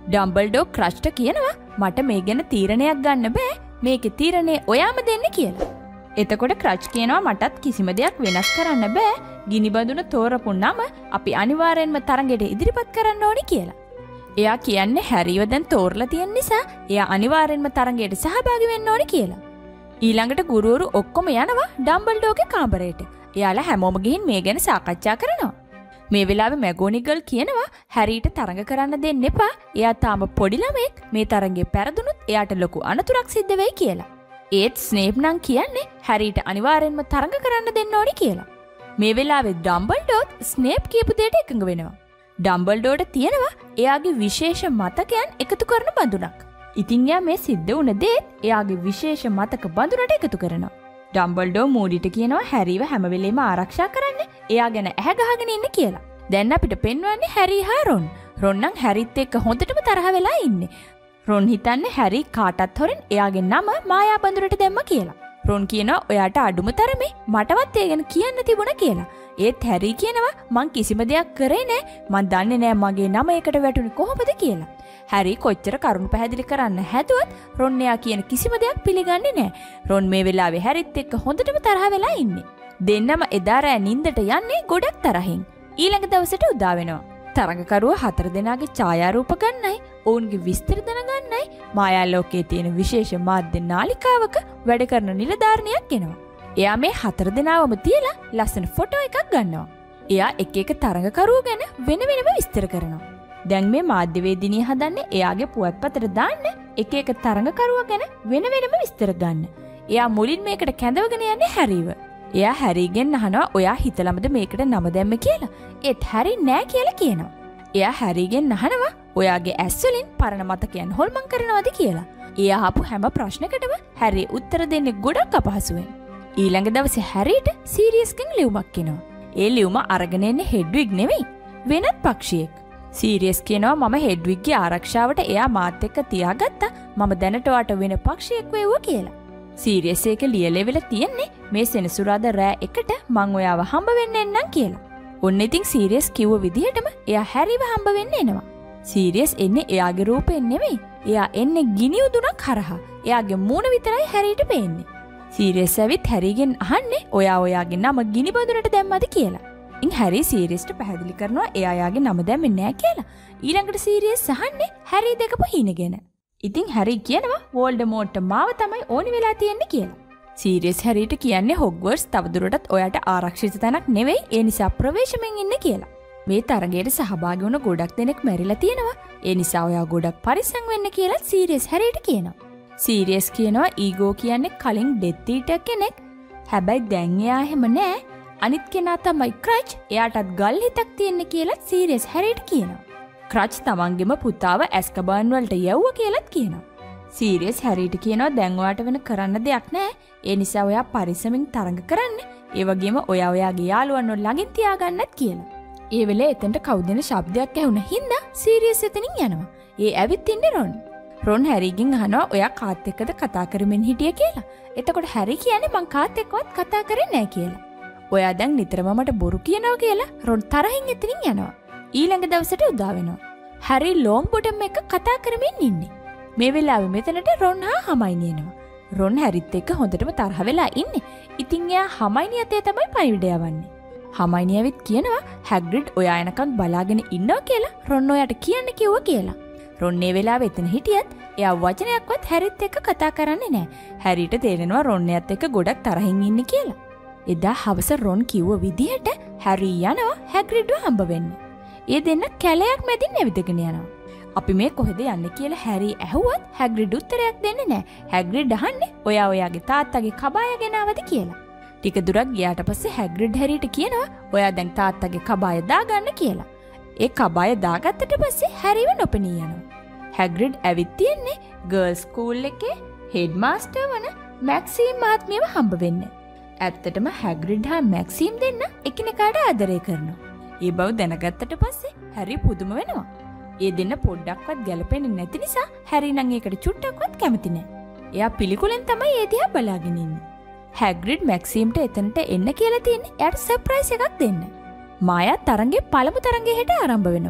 ඩම්බල්ඩෝ ක්‍රච්ට කියනවා මට මේ ගැන තීරණයක් ගන්න බෑ මේකේ තීරණේ ඔයාම දෙන්න කියලා. එතකොට ක්‍රච් කියනවා මටත් කිසිම දෙයක් වෙනස් කරන්න බෑ ගිනිබඳුන තෝරපු නම අපි අනිවාර්යෙන්ම තරඟයට ඉදිරිපත් කරන්න ඕනි කියලා. එයා කියන්නේ හැරිව දැන් තෝරලා තියෙන නිසා එයා අනිවාර්යෙන්ම තරඟයට සහභාගී වෙන්න ඕනි කියලා. ඊළඟට ගුරුවරු ඔක්කොම යනවා ඩම්බල්ඩෝගේ කාමරයට. එයාලා හැමෝම ගිහින් මේ ගැන සාකච්ඡා කරනවා. මේ වෙලාවේ මැගෝනිගල් කියනවා හැරීට තරඟ කරන්න දෙන්න එපා. එයා තාම පොඩි ළමෙක්. මේ තරඟේ පෙරදුනොත් එයාට ලොකු අනතුරක් සිද්ධ වෙයි කියලා. ඒත් ස්නේප් නම් කියන්නේ හැරීට අනිවාර්යෙන්ම තරඟ කරන්න දෙන්න ඕනි කියලා. මේ වෙලාවේ ඩම්බල්ඩෝත් ස්නේප් කියපු දෙයට එකඟ වෙනවා. ඩම්බල්ඩෝට තියෙනවා එයාගේ විශේෂ මතකයන් එකතු කරන බඳුනක්. ඉතින් එයා මේ සිද්ධ වුණ දේත් එයාගේ විශේෂ මතක බඳුනට එකතු කරනවා. ඩම්බල්ඩෝ මූඩිට කියනවා හැරීව හැම වෙලේම ආරක්ෂා කරන්න. එයා ගැන ඇහැ ගහගෙන ඉන්න කියලා. දැන් අපිට පෙන්වන්නේ හැරී හා රොන්. රොන් නම් හැරිත් එක්ක හොඳටම තරහ වෙලා ඉන්නේ. රොන් හිතන්නේ හැරී කාටත් හොරෙන් එයාගේ නම මායා බඳුනට දැම්ම කියලා. රොන් කියනවා ඔයාට අඩුම තරමේ මටවත් ඒ ගැන කියන්න තිබුණා කියලා. ඒත් හැරී කියනවා මං කිසිම දෙයක් කරේ නෑ. මං දන්නේ නෑ මගේ නම එකට වැටුනේ කොහොමද කියලා. හැරී කොච්චර කරුණු පැහැදිලි කරන්න හැදුවත් රොන් එයා කියන කිසිම දෙයක් පිළිගන්නේ නෑ. රොන් මේ වෙලාවේ හැරිත් එක්ක හොඳටම තරහ වෙලා ඉන්නේ. දෙන්නම එදා රෑ නිින්දට යන්නේ ගොඩක් තරහින්. ඊළඟ දවසට උදා වෙනවා. තරඟකරුවෝ 4 දෙනාගේ ඡායාරූප ගන්නයි, ඔවුන්ගේ විස්තර දැනගන්නයි මායා ලෝකයේ තියෙන විශේෂ මාධ්‍ය නාලිකාවක වැඩ කරන නිලධාරිනියක් එනවා. එයා මේ 4 දෙනාවම තියලා ලස්සන ෆොටෝ එකක් ගන්නවා. එයා එක එක තරඟකරුවෝ ගැන වෙන වෙනම විස්තර කරනවා. දැන් මේ මාධ්‍යවේදිනිය හදන්නේ එයාගේ පුවත්පතට දාන්න එක එක තරඟකරුවෝ ගැන වෙන වෙනම විස්තර ගන්න. එයා මුලින් මේකට කැඳවගෙන යන්නේ හැරීව. එයා හැරීගෙන් අහනවා ඔයා හිතලමද මේකට නම දැම්ම කියලා. ඒත් හැරී නෑ කියලා කියනවා. එයා හැරීගෙන් අහනවා ඔයාගේ ඇස් වලින් පරණ මතකයන් හොල්මන් කරනවද කියලා. එයා අහපු හැම ප්‍රශ්නකටම හැරී උත්තර දෙන්නේ ගොඩක් අපහසුවෙන්. ඊළඟ දවසේ හැරීට සීරියස්ගෙන් ලියුමක් එනවා. ඒ ලියුම අරගෙන එන්නේ හෙඩ්විග් නෙවෙයි වෙනත් පක්ෂියෙක්. සීරියස් කියනවා මම හෙඩ්විග්ගේ ආරක්ෂාවට එයා මාත් එක්ක තියාගත්තා. මම දැනට වාට වෙන පක්ෂියෙක් වෙවුවා කියලා. සීරියස් එක ලියලෙවිල තියෙන්නේ මේ සෙනසුරාදා රෑ 1ට මං ඔයාව හම්බ වෙන්න එන්නම් කියලා. ඔන්න ඉතින් සීරියස් කිව්ව විදිහටම එයා හැරිව හම්බ වෙන්න එනවා. සීරියස් එන්නේ එයාගේ රූපෙන් නෙමෙයි. එයා එන්නේ ගිනි උදුනක් හරහා. එයාගේ මූණ විතරයි හැරීට පේන්නේ. සීරියස් ඇවිත් හැරීගෙන් අහන්නේ ඔයා ඔයාගේ නම ගිනි බඳුනට දැම්මද කියලා. ඉන් හැරී සීරියස්ට පැහැදිලි කරනවා එයා යාගේ නම දැම්මේ නෑ කියලා. ඊළඟට සීරියස් අහන්නේ හැරී දැකපු හිණගෙන. ඉතින් හැරී කියනවා වෝල්ඩමෝර්ට් මාව තමයි ඕනි වෙලා තියෙන්නේ කියලා. සීරියස් හැරීට කියන්නේ හොග්වර්ට්ස් තවදුරටත් ඔයාට ආරක්ෂිත තැනක් නෙවෙයි ඒ නිසා ප්‍රවේශමෙන් ඉන්න කියලා. මේ තරගයට සහභාගී වුණ ගොඩක් දෙනෙක් මැරිලා තියෙනවා. ඒ නිසා ඔයා ගොඩක් පරිස්සම් වෙන්න කියලා සීරියස් හැරීට කියනවා. සීරියස් කියනවා ඊගෝ කියන්නේ කලින් ඩෙත් ඊටර් කෙනෙක්. හැබැයි දැන් එයා එහෙම නෑ. අනිත් කෙනා තමයි ක්‍රච්. එයාටත් ගල් හිතක් තියෙන්නේ කියලා සීරියස් හැරීට කියනවා. ක්‍රච් තමන්ගේම පුතාව ඇස්කබාන් වලට යවුවා කියලාත් කියනවා. සීරියස් හැරීට කියනවා දැන් ඔයාට වෙන කරන්න දෙයක් නෑ. ඒ නිසා ඔයා පරිස්සමින් තරඟ කරන්න. ඒ වගේම ඔයා ඔයාගේ යාළුවන්ව ළඟින් තියාගන්නත් කියලා. ඒ වෙලේ එතනට කවුදෙන ශබ්දයක් ඇහුණ හින්දා සීරියස් එතනින් යනවා. ඒ ඇවිත් ඉන්නේ රොන්. රොන් හැරීගෙන් අහනවා ඔයා කාත් එක්කද කතා කරමින් හිටියේ කියලා. එතකොට හැරී කියන්නේ මං කාත් එක්කවත් කතා කරේ නෑ කියලා. ඔයා දැන් නිතරම මට බොරු කියනවා කියලා රොන් තරහින් එතනින් යනවා. ඊළඟ දවසට උදා වෙනවා. හැරී ලොං බොටම් එක කතා කරමින් ඉන්නේ. මේ වෙලාවේ මෙතනට රොන් හා හමයිනි එනවා. රොන් හැරිත් එක්ක හොඳටම තරහ වෙලා ඉන්නේ. ඉතින් එයා හමයිනි අතේ තමයි පණිවිඩය යවන්නේ. හමයිනි ඇවිත් කියනවා හැග්රිඩ් ඔයා එනකන් බලාගෙන ඉන්නවා කියලා රොන් ඔයාට කියන්න කිව්වා කියලා. රොන් මේ වෙලාවේ එතන හිටියත් එයා වචනයක්වත් හැරිත් එක්ක කතා කරන්නේ නැහැ. හැරීට තේරෙනවා රොන් එයත් එක්ක ගොඩක් තරහින් ඉන්නේ කියලා. එදා හවස රොන් කිව්ව විදිහට හැරී යනවා හැග්රිඩ්ව හම්බ වෙන්න. ඒ දෙන්න කැලයක් මැදින් ඇවිදගෙන යනවා. අපි මේ කොහෙද යන්නේ කියලා හැරී ඇහුවත් හැග්රිඩ් උත්තරයක් දෙන්නේ නැහැ. හැග්රිඩ් අහන්නේ ඔයා ඔයාගේ තාත්තගේ කබාය ගෙනාවද කියලා. ටික දුරක් ගියාට පස්සේ හැග්රිඩ් හැරීට කියනවා ඔයා දැන් තාත්තගේ කබාය දාගන්න කියලා. ඒ කබාය දාගත්තට පස්සේ හැරීව නොපෙනී යනවා. හැග්රිඩ් ඇවිත් තියන්නේ ගර්ල්ස් ස්කූල් එකේ හෙඩ් මාස්ටර් වන මැක්සීම් මහත්මියව හම්බ වෙන්න. ඇත්තටම හැග්රිඩ් හා මැක්සීම් දෙන්න එකිනෙකාට ආදරය කරනවා. ඒ බව දැනගත්තට පස්සේ හැරී පුදුම වෙනවා. ඒ දෙන්න පොඩ්ඩක්වත් ගැලපෙන්නේ නැති නිසා හැරී නම් ඒකට චුට්ටක්වත් කැමති නැහැ. එයා පිළිකුලෙන් තමයි ඒ දිහා බලාගෙන ඉන්නේ. හැග්රිඩ් මැක්සීම්ට එතනට එන්න කියලා තියෙන්නේ එයාට සර්ප්‍රයිස් එකක් දෙන්න. මායා තරඟේ පළමු තරඟය හෙට ආරම්භ වෙනවා.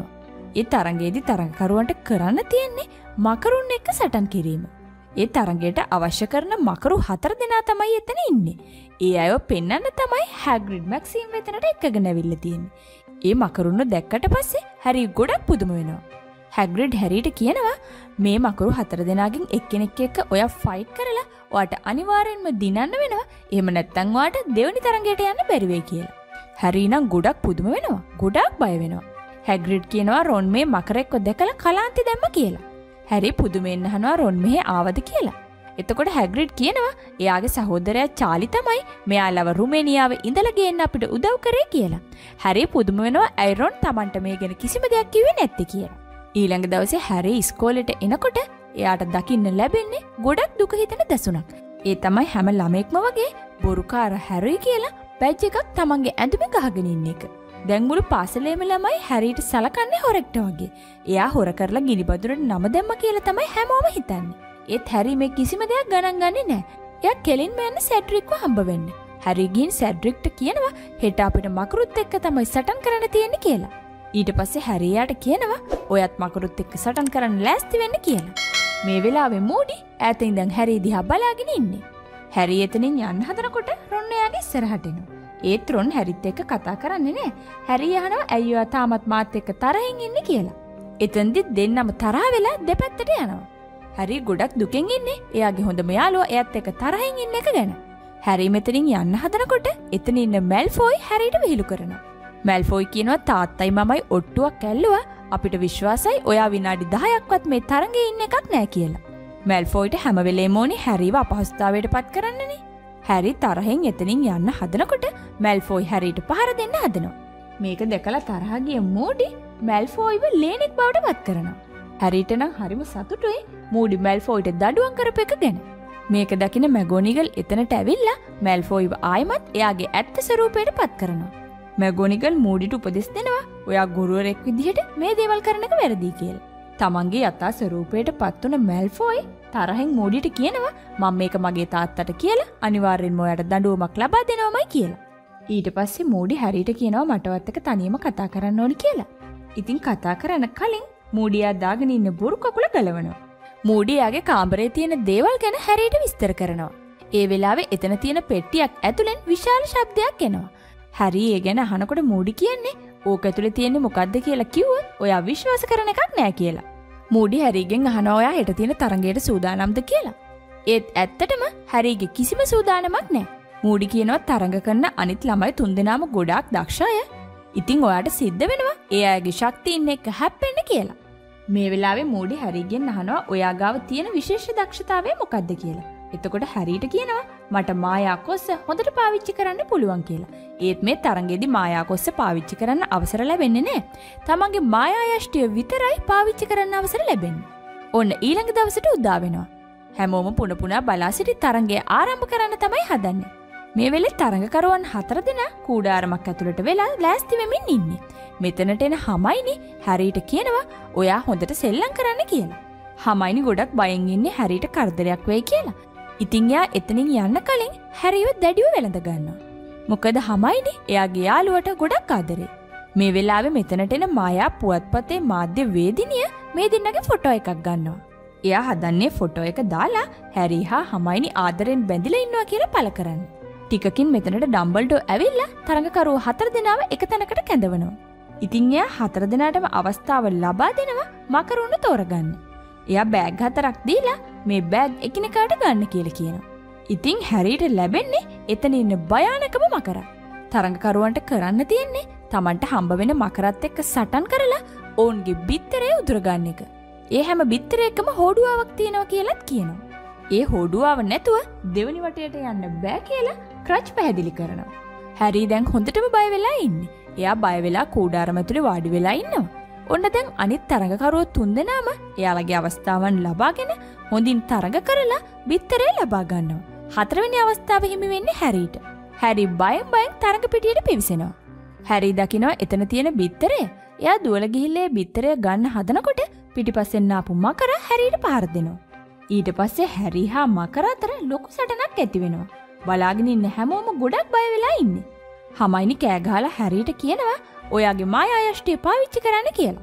ඒ තරඟයේදී තරඟකරුවන්ට කරන්න තියෙන්නේ මකරුන් එක්ක සටන් කිරීම. ඒ තරඟයට අවශ්‍ය කරන මකරු 4 දෙනා තමයි එතන ඉන්නේ. ඒ අයව පෙන්වන්න තමයි හැග්‍රිඩ් මැක්සිම් වෙතනට එක්කගෙන ඇවිල්ලා තියෙන්නේ. ඒ මකරුන්ව දැක්කට පස්සේ හැරි ගොඩක් පුදුම වෙනවා. හැග්‍රිඩ් හැරිට කියනවා මේ මකරු 4 දෙනාගෙන් එක්කෙනෙක් එක්ක ඔයා ෆයිට් කරලා ඔයාට අනිවාර්යෙන්ම දිනන්න වෙනවා. එහෙම නැත්නම් ඔයාට දෙවෙනි තරඟයට යන්න බැරි වෙයි කියලා. හැරි නම් ගොඩක් පුදුම වෙනවා. ගොඩක් බය වෙනවා. හැග්‍රිඩ් කියනවා රොන් මේ මකරෙක්ව දැකලා කලාන්ති දැම්ම කියලා. හැරි පුදුමෙන් අහනවා රොන් මෙහෙ ආවද කියලා. එතකොට හැග්‍රිඩ් කියනවා එයාගේ සහෝදරයා චාලි තමයි මෙයාලව රුමේනියාවේ ඉඳලා ගේන්න අපිට උදව් කරේ කියලා. හැරි පුදුම වෙනවා ඇයි රොන් Tamanට මේ ගැන කිසිම දෙයක් කිව්වේ නැත්තේ කියලා. ඊළඟ දවසේ හැරි ඉස්කෝලේට එනකොට එයාට දකින්න ලැබෙන්නේ ගොඩක් දුක හිතෙන දසුණක්. ඒ තමයි හැම ළමෙක්ම වගේ බොරුකාර හැරි කියලා බැජ් එකක් Tamanගේ ඇඳුමේ ගහගෙන ඉන්න එක. දැන් මුළු පාසලේම ළමයි හැරිට සලකන්නේ හොරෙක්ට වගේ. එයා හොර කරලා ගිනිබදුරට නම දැම්ම කියලා තමයි හැමෝම හිතන්නේ. ඒත් හැරි මේ කිසිම දෙයක් ගණන් ගන්නේ නැහැ. එයා කෙලින්ම යන්නේ සෙඩ්රික්ව හම්බ වෙන්න. හැරි ගිහින් සෙඩ්රික්ට කියනවා හෙට අපිට මකරුත් එක්ක තමයි සටන් කරන්න තියෙන්නේ කියලා. ඊට පස්සේ හැරි යාට කියනවා ඔයත් මකරුත් එක්ක සටන් කරන්න ලෑස්ති වෙන්න කියලා. මේ වෙලාවේ මූඩි ඈත ඉඳන් හැරි දිහා බලාගෙන ඉන්නේ. හැරි එතනින් යන්න හදනකොට රොන් එයාගේ ඉස්සරහට එනවා. ඒත් රොන් හැරිත් එක්ක කතා කරන්නේ නැහැ. හැරි අහනවා ඇයි ඔයා තාමත් මාත් එක්ක තරහින් ඉන්නේ කියලා. එතෙන්දි දෙන්නම තරහ වෙලා දෙපැත්තට යනවා. හැරි ගොඩක් දුකෙන් ඉන්නේ. එයාගේ හොඳම යාළුවා එයාත් එක්ක තරහින් ඉන්න එක ගැන. හැරි මෙතනින් යන්න හදනකොට එතන ඉන්න මැල්ෆෝයි හැරිට විහිළු කරනවා. මැල්ෆෝයි කියනවා තාත්තයි මමයි ඔට්ටුවක් ඇල්ලුවා අපිට විශ්වාසයි ඔයා විනාඩි 10ක්වත් මේ තරඟේ ඉන්න එකක් නෑ කියලා. මැල්ෆෝයිට හැම වෙලේම ඕනේ හැරිව අපහසුතාවයට පත් කරන්නනේ. හැරි තරහෙන් එතනින් යන්න හදනකොට මැල්ෆෝයි හැරිට පහර දෙන්න හදනවා. මේක දැකලා තරහ ගිය මූඩි මැල්ෆෝයිව ලේනෙක් බවට පත් කරනවා. හැරිට නම් හරිම සතුටුයි මූඩි මැල්ෆෝයිට දඩුවම් කරපු එක ගැන. මේක දකින මැගෝනිගල් එතනට ඇවිල්ලා මැල්ෆෝයිව ආයිමත් එයාගේ ඇත්ත ස්වරූපයට පත් කරනවා. මැගෝනිගල් මූඩිට උපදෙස් දෙනවා ඔයා ගුරුවරෙක් විදිහට මේ දේවල් කරන එක වැරදි කියලා. තමන්ගේ යථා ස්වරූපයට පත් වුණ මැල්ෆෝයි තරහින් මූඩිට කියනවා මම මේක මගේ තාත්තට කියලා අනිවාර්යෙන්ම ඔයාට දඬුවමක් ලබා දෙනවමයි කියලා. ඊට පස්සේ මූඩි හැරිට කියනවා මටවත් එක තනියම කතා කරන්න ඕනි කියලා. ඉතින් කතා කරන්න කලින් මූඩියා දාගෙන ඉන්න බොරු කකුල ගලවනවා. මූඩියාගේ කාමරේ තියෙන දේවල් ගැන හැරිට විස්තර කරනවා. ඒ වෙලාවේ එතන තියෙන පෙට්ටියක් ඇතුලෙන් විශාල ශබ්දයක් එනවා. හැරි ඒ ගැන අහනකොට මූඩි කියන්නේ ඕක ඇතුලේ තියෙන්නේ මොකද්ද කියලා කිව්වොත් ඔයා විශ්වාස කරන එකක් නෑ කියලා. මූඩි හැරිගෙන් අහනවා ඔයා හෙට තියෙන තරඟයට සූදානම්ද කියලා. ඒත් ඇත්තටම හැරිගේ කිසිම සූදානමක් නෑ. මූඩි කියනවා තරඟ කරන අනිත් ළමයි තුන්දෙනාම ගොඩාක් දක්ෂ අය. ඉතින් ඔයාට සිද්ධ වෙනවා ඒ අයගේ ශක්තියින් එක්ක හැප්පෙන්න කියලා. මේ වෙලාවේ මූඩි හැරිගෙන් අහනවා ඔයා ගාව තියෙන විශේෂ දක්ෂතාවය මොකද්ද කියලා. එතකොට හැරිට කියනවා මට මායා කොස්ස හොඳට පාවිච්චි කරන්න පුළුවන් කියලා. ඒත් මේ තරඟෙදි මායා කොස්ස පාවිච්චි කරන්න අවසර ලැබෙන්නේ නැහැ. තමන්ගේ මායා යෂ්ටිය විතරයි පාවිච්චි කරන්න අවසර ලැබෙන්නේ. ඔන්න ඊළඟ දවසට උදා වෙනවා. හැමෝම පුන පුනා බලා සිටි තරඟය ආරම්භ කරන්න තමයි හදන්නේ. මේ වෙලේ තරඟකරුවන් 4 දෙනා කූඩාරමක් ඇතුළට වෙලා ලෑස්ති වෙමින් ඉන්නේ. මෙතනට එන හමයිනි හැරිට කියනවා ඔයා හොඳට සෙල්ලම් කරන්න කියලා. හමයිනි ගොඩක් බයෙන් ඉන්නේ හැරිට කරදරයක් වෙයි කියලා. ඉතින් එයා එතනින් යන්න කලින් හැරිව දැඩිව වැළඳ ගන්නවා. මොකද හමයිනි එයාගේ යාළුවට ගොඩක් ආදරේ. මේ වෙලාවේ මෙතනට එන මායා පුවත්පතේ මාධ්‍ය වේදිනිය මේ දෙන්නගේ ෆොටෝ එකක් ගන්නවා. එයා හදන්නේ ෆොටෝ එක දාලා හැරි හා හමයිනි ආදරෙන් බැඳිලා ඉන්නවා කියලා පළ කරන්න. ටිකකින් මෙතනට ඩම්බල්ඩෝ ඇවිල්ලා තරඟකරුවෝ 4 දෙනාව එක තැනකට කැඳවනවා. ඉතින් එයා 4 දෙනාටම අවස්ථාව ලබා දෙනවා මකරුන්න තෝරගන්න. එයා බෑග් 4ක් දීලා මේ බෑග් එකිනෙකාට ගන්න කියලා කියනවා. ඉතින් හැරිට ලැබෙන්නේ එතන ඉන්න භයානකම මකරා. තරඟකරුවන්ට කරන්න තියෙන්නේ Tamanට හම්බ වෙන මකරත් එක්ක සටන් කරලා ඔවුන්ගේ බිත්තරේ උදුර ගන්න එක. ඒ හැම බිත්තරයකම හොඩුවාවක් තියෙනවා කියලාත් කියනවා. ඒ හොඩුවාව නැතුව දෙවෙනි වටයට යන්න බෑ කියලා ක්‍රච් පැහැදිලි කරනවා. හැරි දැන් හොඳටම බය වෙලා ඉන්නේ. එයා බය වෙලා කූඩාරම ඇතුලේ වාඩි වෙලා ඉන්නවා. ඔන්න දැන් අනිත් තරඟකරුවෝ 3 දෙනාම එයාලගේ අවස්ථාවන් ලබාගෙන හොඳින් තරඟ කරලා බිත්තරේ ලබා ගන්නවා. 4 වෙනි අවස්ථාව හිමි වෙන්නේ හැරිට. හැරි බයෙන් තරඟ පිටියට පිවිසෙනවා. හැරි දකිනවා එතන තියෙන බිත්තරය. එයා දුවලා ගිහිල්ලා බිත්තරය ගන්න හදනකොට පිටිපස්සෙන් ආපු මකරා හැරිට පහර දෙනවා. ඊට පස්සේ හැරි හා මකරා අතර ලොකු සටනක් ඇති වෙනවා. බලාගෙන ඉන්න හැමෝම ගොඩක් බය වෙලා ඉන්නේ. හමයිනි කෑ ගහලා හැරිට කියනවා ඔයාගේ මායා යෂ්ටිය පාවිච්චි කරන්න කියලා.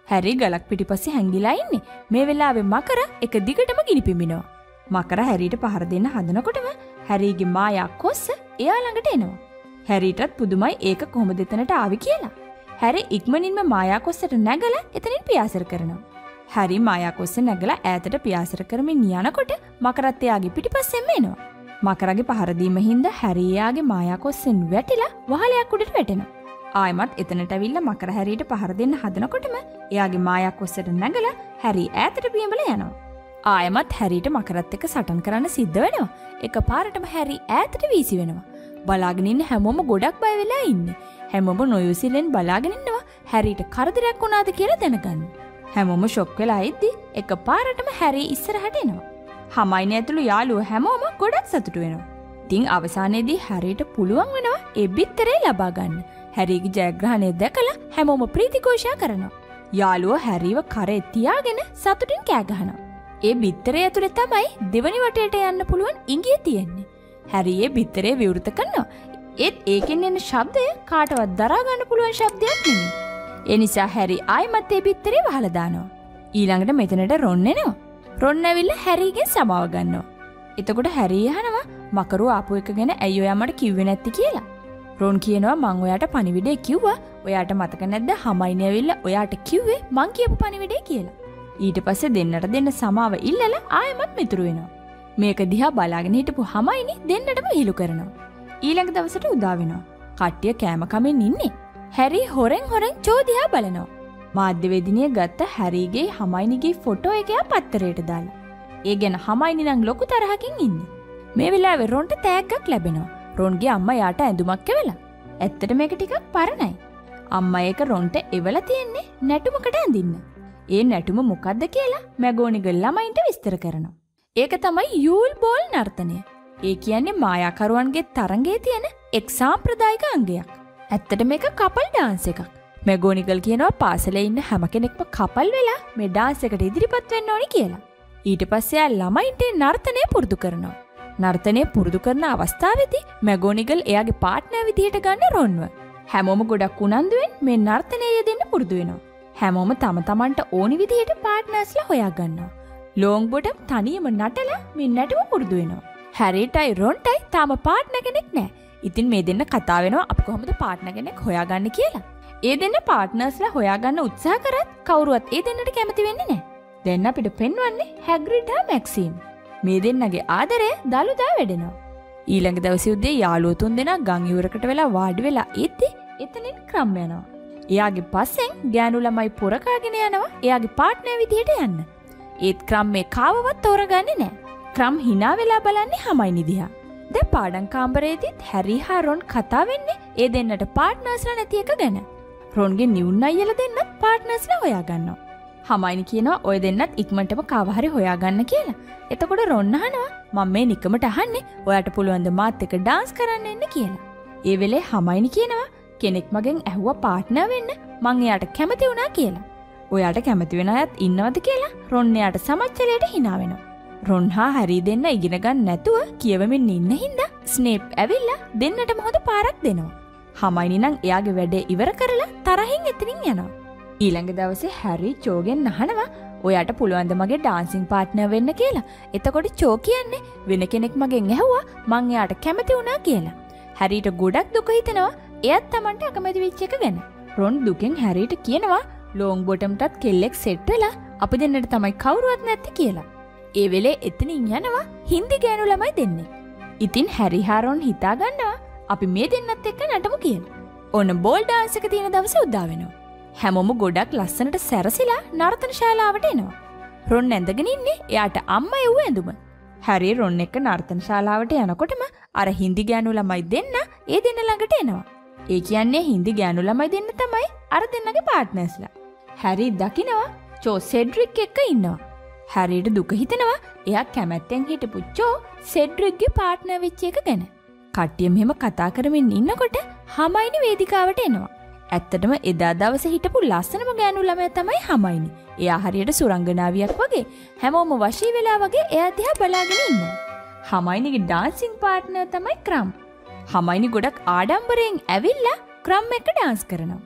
හැරි ගලක් පිටිපස්සේ හැංගිලා ඉන්නේ. මේ වෙලාවේ මකර එක දිගටම ගිනි පිඹිනවා. මකර හැරිට පහර දෙන්න හදනකොටම හැරිගේ මායා කොස්ස එයා ළඟට එනවා. හැරිටත් පුදුමයි ඒක කොහොමද එතනට ආවේ කියලා. හැරි ඉක්මනින්ම මායා කොස්සට නැගලා එතනින් පියාසර කරනවා. හැරි මායා කොස්ස නැගලා ඈතට පියාසර කරමින් යනකොට මකරත් එයාගේ පිටිපස්සෙන්ම එනවා. මකරගේ පහර දීම හින්දා හැරි එයාගේ මායා කොස්සෙන් වැටිලා වහලයක් උඩට වැටෙනවා. ආයමත් එතනට ඇවිල්ලා මකර හැරිට පහර දෙන්න හදනකොටම එයාගේ මායා කොස්සට නැගලා හැරි ඈතට පියඹලා යනවා. ආයමත් හැරිට මකරත් එක්ක සටන් කරන්න සිද්ධ වෙනවා. එකපාරටම හැරි ඈතට වීසි වෙනවා. බලාගෙන ඉන්න හැමෝම ගොඩක් බය වෙලා ඉන්නේ. හැමෝම නොයුසිලෙන් බලාගෙන ඉන්නවා හැරිට කරදරයක් වුණාද කියලා දැනගන්න. හැමෝම ෂොක් වෙලා ඉද්දි එකපාරටම හැරි ඉස්සරහට එනවා. හමයිනේ ඇතුළු යාළුවෝ හැමෝම ගොඩක් සතුටු වෙනවා. ඉතින් අවසානයේදී හැරිට පුළුවන් වෙනවා ඒ බිත්තරේ ලබා ගන්න. හැරිගේ ජයග්‍රහණය දැකලා හැමෝම ප්‍රීතිഘോഷා කරනවා. යාළුවෝ හැරිව කරේ තියාගෙන සතුටින් කෑ ගහනවා. ඒ බිත්තරේ ඇතුලේ තමයි දෙවනි වටේට යන්න පුළුවන් ඉඟිය තියෙන්නේ. හැරි ඒ බිත්තරේ විවෘත කරනවා. ඒත් ඒකෙන් එන ශබ්දය කාටවත් දරා ගන්න පුළුවන් ශබ්දයක් නෙමෙයි. ඒ නිසා හැරි ආයෙමත් ඒ බිත්තරේ වහලා දානවා. ඊළඟට මෙතනට රොන් එනවා. රොන් ඇවිල්ලා හැරිගෙන් සමාව ගන්නවා. එතකොට හැරි අහනවා මකරු ආපු එක ගැන ඇයි ඔයා මට කිව්වේ නැත්තේ කියලා. රොන් කියනවා මං ඔයාට පණිවිඩය කිව්වා. ඔයාට මතක නැද්ද හමයිනේ ඇවිල්ලා ඔයාට කිව්වේ මං කියපු පණිවිඩය කියලා. ඊට පස්සේ දෙන්නට දෙන්න සමාව ඉල්ලලා ආයෙමත් මිතුරු වෙනවා. මේක දිහා බලාගෙන හිටපු හමයිනි දෙන්නටම හිලු කරනවා. ඊළඟ දවසට උදා වෙනවා. කට්ටිය කෑම කමින් ඉන්නේ. හැරි හොරෙන් චෝදිහා බලනවා. මාධ්‍යවේදිනිය ගත්ත හැරිගේ හමයිනිගේ ෆොටෝ එක පත්තරයට දාලා. ඒ ගැන හමයිනි නම් ලොකු තරහකින් ඉන්නේ. මේ වෙලාවේ රොන්ට තෑග්ගක් ලැබෙනවා. රොන්ගේ අම්මා යාට ඇඳුමක් එවලා. ඇත්තට මේක ටිකක් පරණයි. අම්මා ඒක රොන්ට එවලා තියෙන්නේ නැටුමකට ඇඳින්න. ඒ නැටුම මොකද්ද කියලා මැගෝනිගල් ළමයින්ට විස්තර කරනවා. ඒක තමයි යූල් බෝල් නර්තනය. ඒ කියන්නේ මායාකරුවන්ගේ තරඟයේ තියෙන එක් සාම්ප්‍රදායික අංගයක්. ඇත්තට මේක කපල් ඩාන්ස් එකක්. මැගෝනිගල් කියනවා පාසලේ ඉන්න හැම කෙනෙක්ම කපල් වෙලා මේ ඩාන්ස් එකට ඉදිරිපත් වෙන්න ඕනි කියලා. ඊට පස්සේ ආ ළමයින්ට නර්තනය පුරුදු කරනවා. නර්තනය පුරුදු කරන අවස්ථාවේදී මැගෝනිගල් එයාගේ පාර්ට්නර් විදිහට ගන්න රොන්ව. හැමෝම ගොඩක් උනන්දුවෙන් මේ නර්තනය යෙදෙන්න පුරුදු වෙනවා. හැමෝම තම තමන්ට ඕනි විදිහට පාර්ට්නර්ස්ලා හොයා ගන්නවා. ලෝං බොටම් තනියම නටලා මේ නැටුම පුරුදු වෙනවා. හැරිටයි රොන්ටයි තාම පාර්ට්නර් කෙනෙක් නැහැ. ඉතින් මේ දෙන්න කතා වෙනවා අපි කොහොමද පාර්ට්නර් කෙනෙක් හොයාගන්නේ කියලා. ඒ දෙන්න පාර්ට්නර්ස්ලා හොයාගන්න උත්සාහ කරත් කවුරුවත් ඒ දෙන්නට කැමති වෙන්නේ නැහැ. දැන් අපිට පෙන්වන්නේ හැග්‍රිඩ් හා මැක්සිම්. මේ දෙන්නගේ ආදරය දලුදා වැඩෙනවා. ඊළඟ දවසේ උදේ යාළුවෝ තුන්දෙනා ගම් ඉවුරකට වෙලා වාඩි වෙලා ඉද්දි එතනින් ක්‍රම් යනවා. එයාගේ පස්සෙන් ගෑනු ළමයි පොරකාගෙන යනවා එයාගේ පාර්ට්නර් විදිහට යන්න. ඒත් ක්‍රම් මේ කාවවත් තෝරගන්නේ නැහැ. ක්‍රම් hina වෙලා බලන්නේ හමයිනි දිහා. දැන් පාඩම් කාමරයේදීත් හැරි හා රොන් කතා වෙන්නේ ඒ දෙන්නට පාර්ට්නර්ස්ලා නැති එක ගැන. රොන්ගේ නිවුන් අයියලා දෙන්නත් පාර්ට්නර්ස්ලා හොයාගන්නවා. හමයිනි කියනවා ඔය දෙන්නත් ඉක්මනටම කාව හරි හොයාගන්න කියලා. එතකොට රොන් අහනවා මම මේ නිකමට අහන්නේ ඔයාට පුළුවන් ද මාත් එක්ක ඩාන්ස් කරන්න එන්න කියලා. ඒ වෙලේ හමයිනි කියනවා කෙනෙක් මගෙන් ඇහුවා පාර්ට්නර් වෙන්න මං එයාට කැමති වුණා කියලා. ඔයාට කැමති වෙන අයත් ඉන්නවද කියලා රොන් එයාට සමච්චලයට hina වෙනවා. රොන් හා හැරි දෙන්න ඉගෙන ගන්න නැතුව කියවමින් ඉන්න හින්දා ස්නේප් ඇවිල්ලා දෙන්නටම හොඳ පාරක් දෙනවා. හමයිනි නම් එයාගේ වැඩේ ඉවර කරලා තරහින් එතනින් යනවා. ඊළඟ දවසේ හැරි චෝගෙන් අහනවා ඔයාට පුළුවන් ද මගේ ඩාන්සින් පාර්ට්නර් වෙන්න කියලා. එතකොට චෝ කියන්නේ වෙන කෙනෙක් මගෙන් ඇහුවා මං එයාට කැමති වුණා කියලා. හැරිට ගොඩක් දුක හිතෙනවා එයාත් Tamanට අකමැති වෙච්ච එක ගැන. රොන් දුකෙන් හැරිට කියනවා ලෝං බොටම්ටත් කෙල්ලෙක් සෙට් වෙලා අපි දෙන්නට තමයි කවුරුවත් නැත්තේ කියලා. ඒ වෙලේ එතනින් යනවා හින්දි ගෑනු ළමයි දෙන්නේ. ඉතින් හැරි හා රොන් හිතා ගන්නවා අපි මේ දෙන්නත් එක්ක නටමු කියලා. ඔන්න බෝල් ඩාන්ස් එක තියෙන දවසේ උදා වෙනවා. හැමෝම ගොඩක් ලස්සනට සැරසිලා නර්තන ශාලාවට එනවා. රොන් ඇඳගෙන ඉන්නේ එයාට අම්මා එව්ව ඇඳුම. හැරි රොන් එක්ක නර්තන ශාලාවට යනකොටම අර හින්දි ගෑනු ළමයි දෙන්න ඒ දෙන්න ළඟට එනවා. ඒ කියන්නේ හින්දි ගෑනු ළමයි දෙන්න තමයි අර දෙන්නගේ පාර්ට්නර්ස්ලා. හැරි දකිනවා චෝ සෙඩ්රික් එක්ක ඉන්නවා. හැරිට දුක හිතෙනවා එයා කැමැත්තෙන් හිටපු චෝ සෙඩ්රික්ගේ පාර්ට්නර් වෙච්ච එක ගැන. කට්ටිය මෙහෙම කතා කරමින් ඉන්නකොට හමයිනි වේදිකාවට එනවා. ඇත්තටම එදා දවසේ හිටපු ලස්සනම ගෑනු ළමයා තමයි හමයිනි. එයා හරියට සුරංගනාවියක් වගේ හැමෝම වශී වෙලා වගේ එයා දිහා බලාගෙන ඉන්නවා. හමයිනිගේ ඩාන්සින් පාර්ට්නර් තමයි ක්‍රම්. හමයිනි ගොඩක් ආඩම්බරයෙන් ඇවිල්ලා ක්‍රම් එක්ක ඩාන්ස් කරනවා.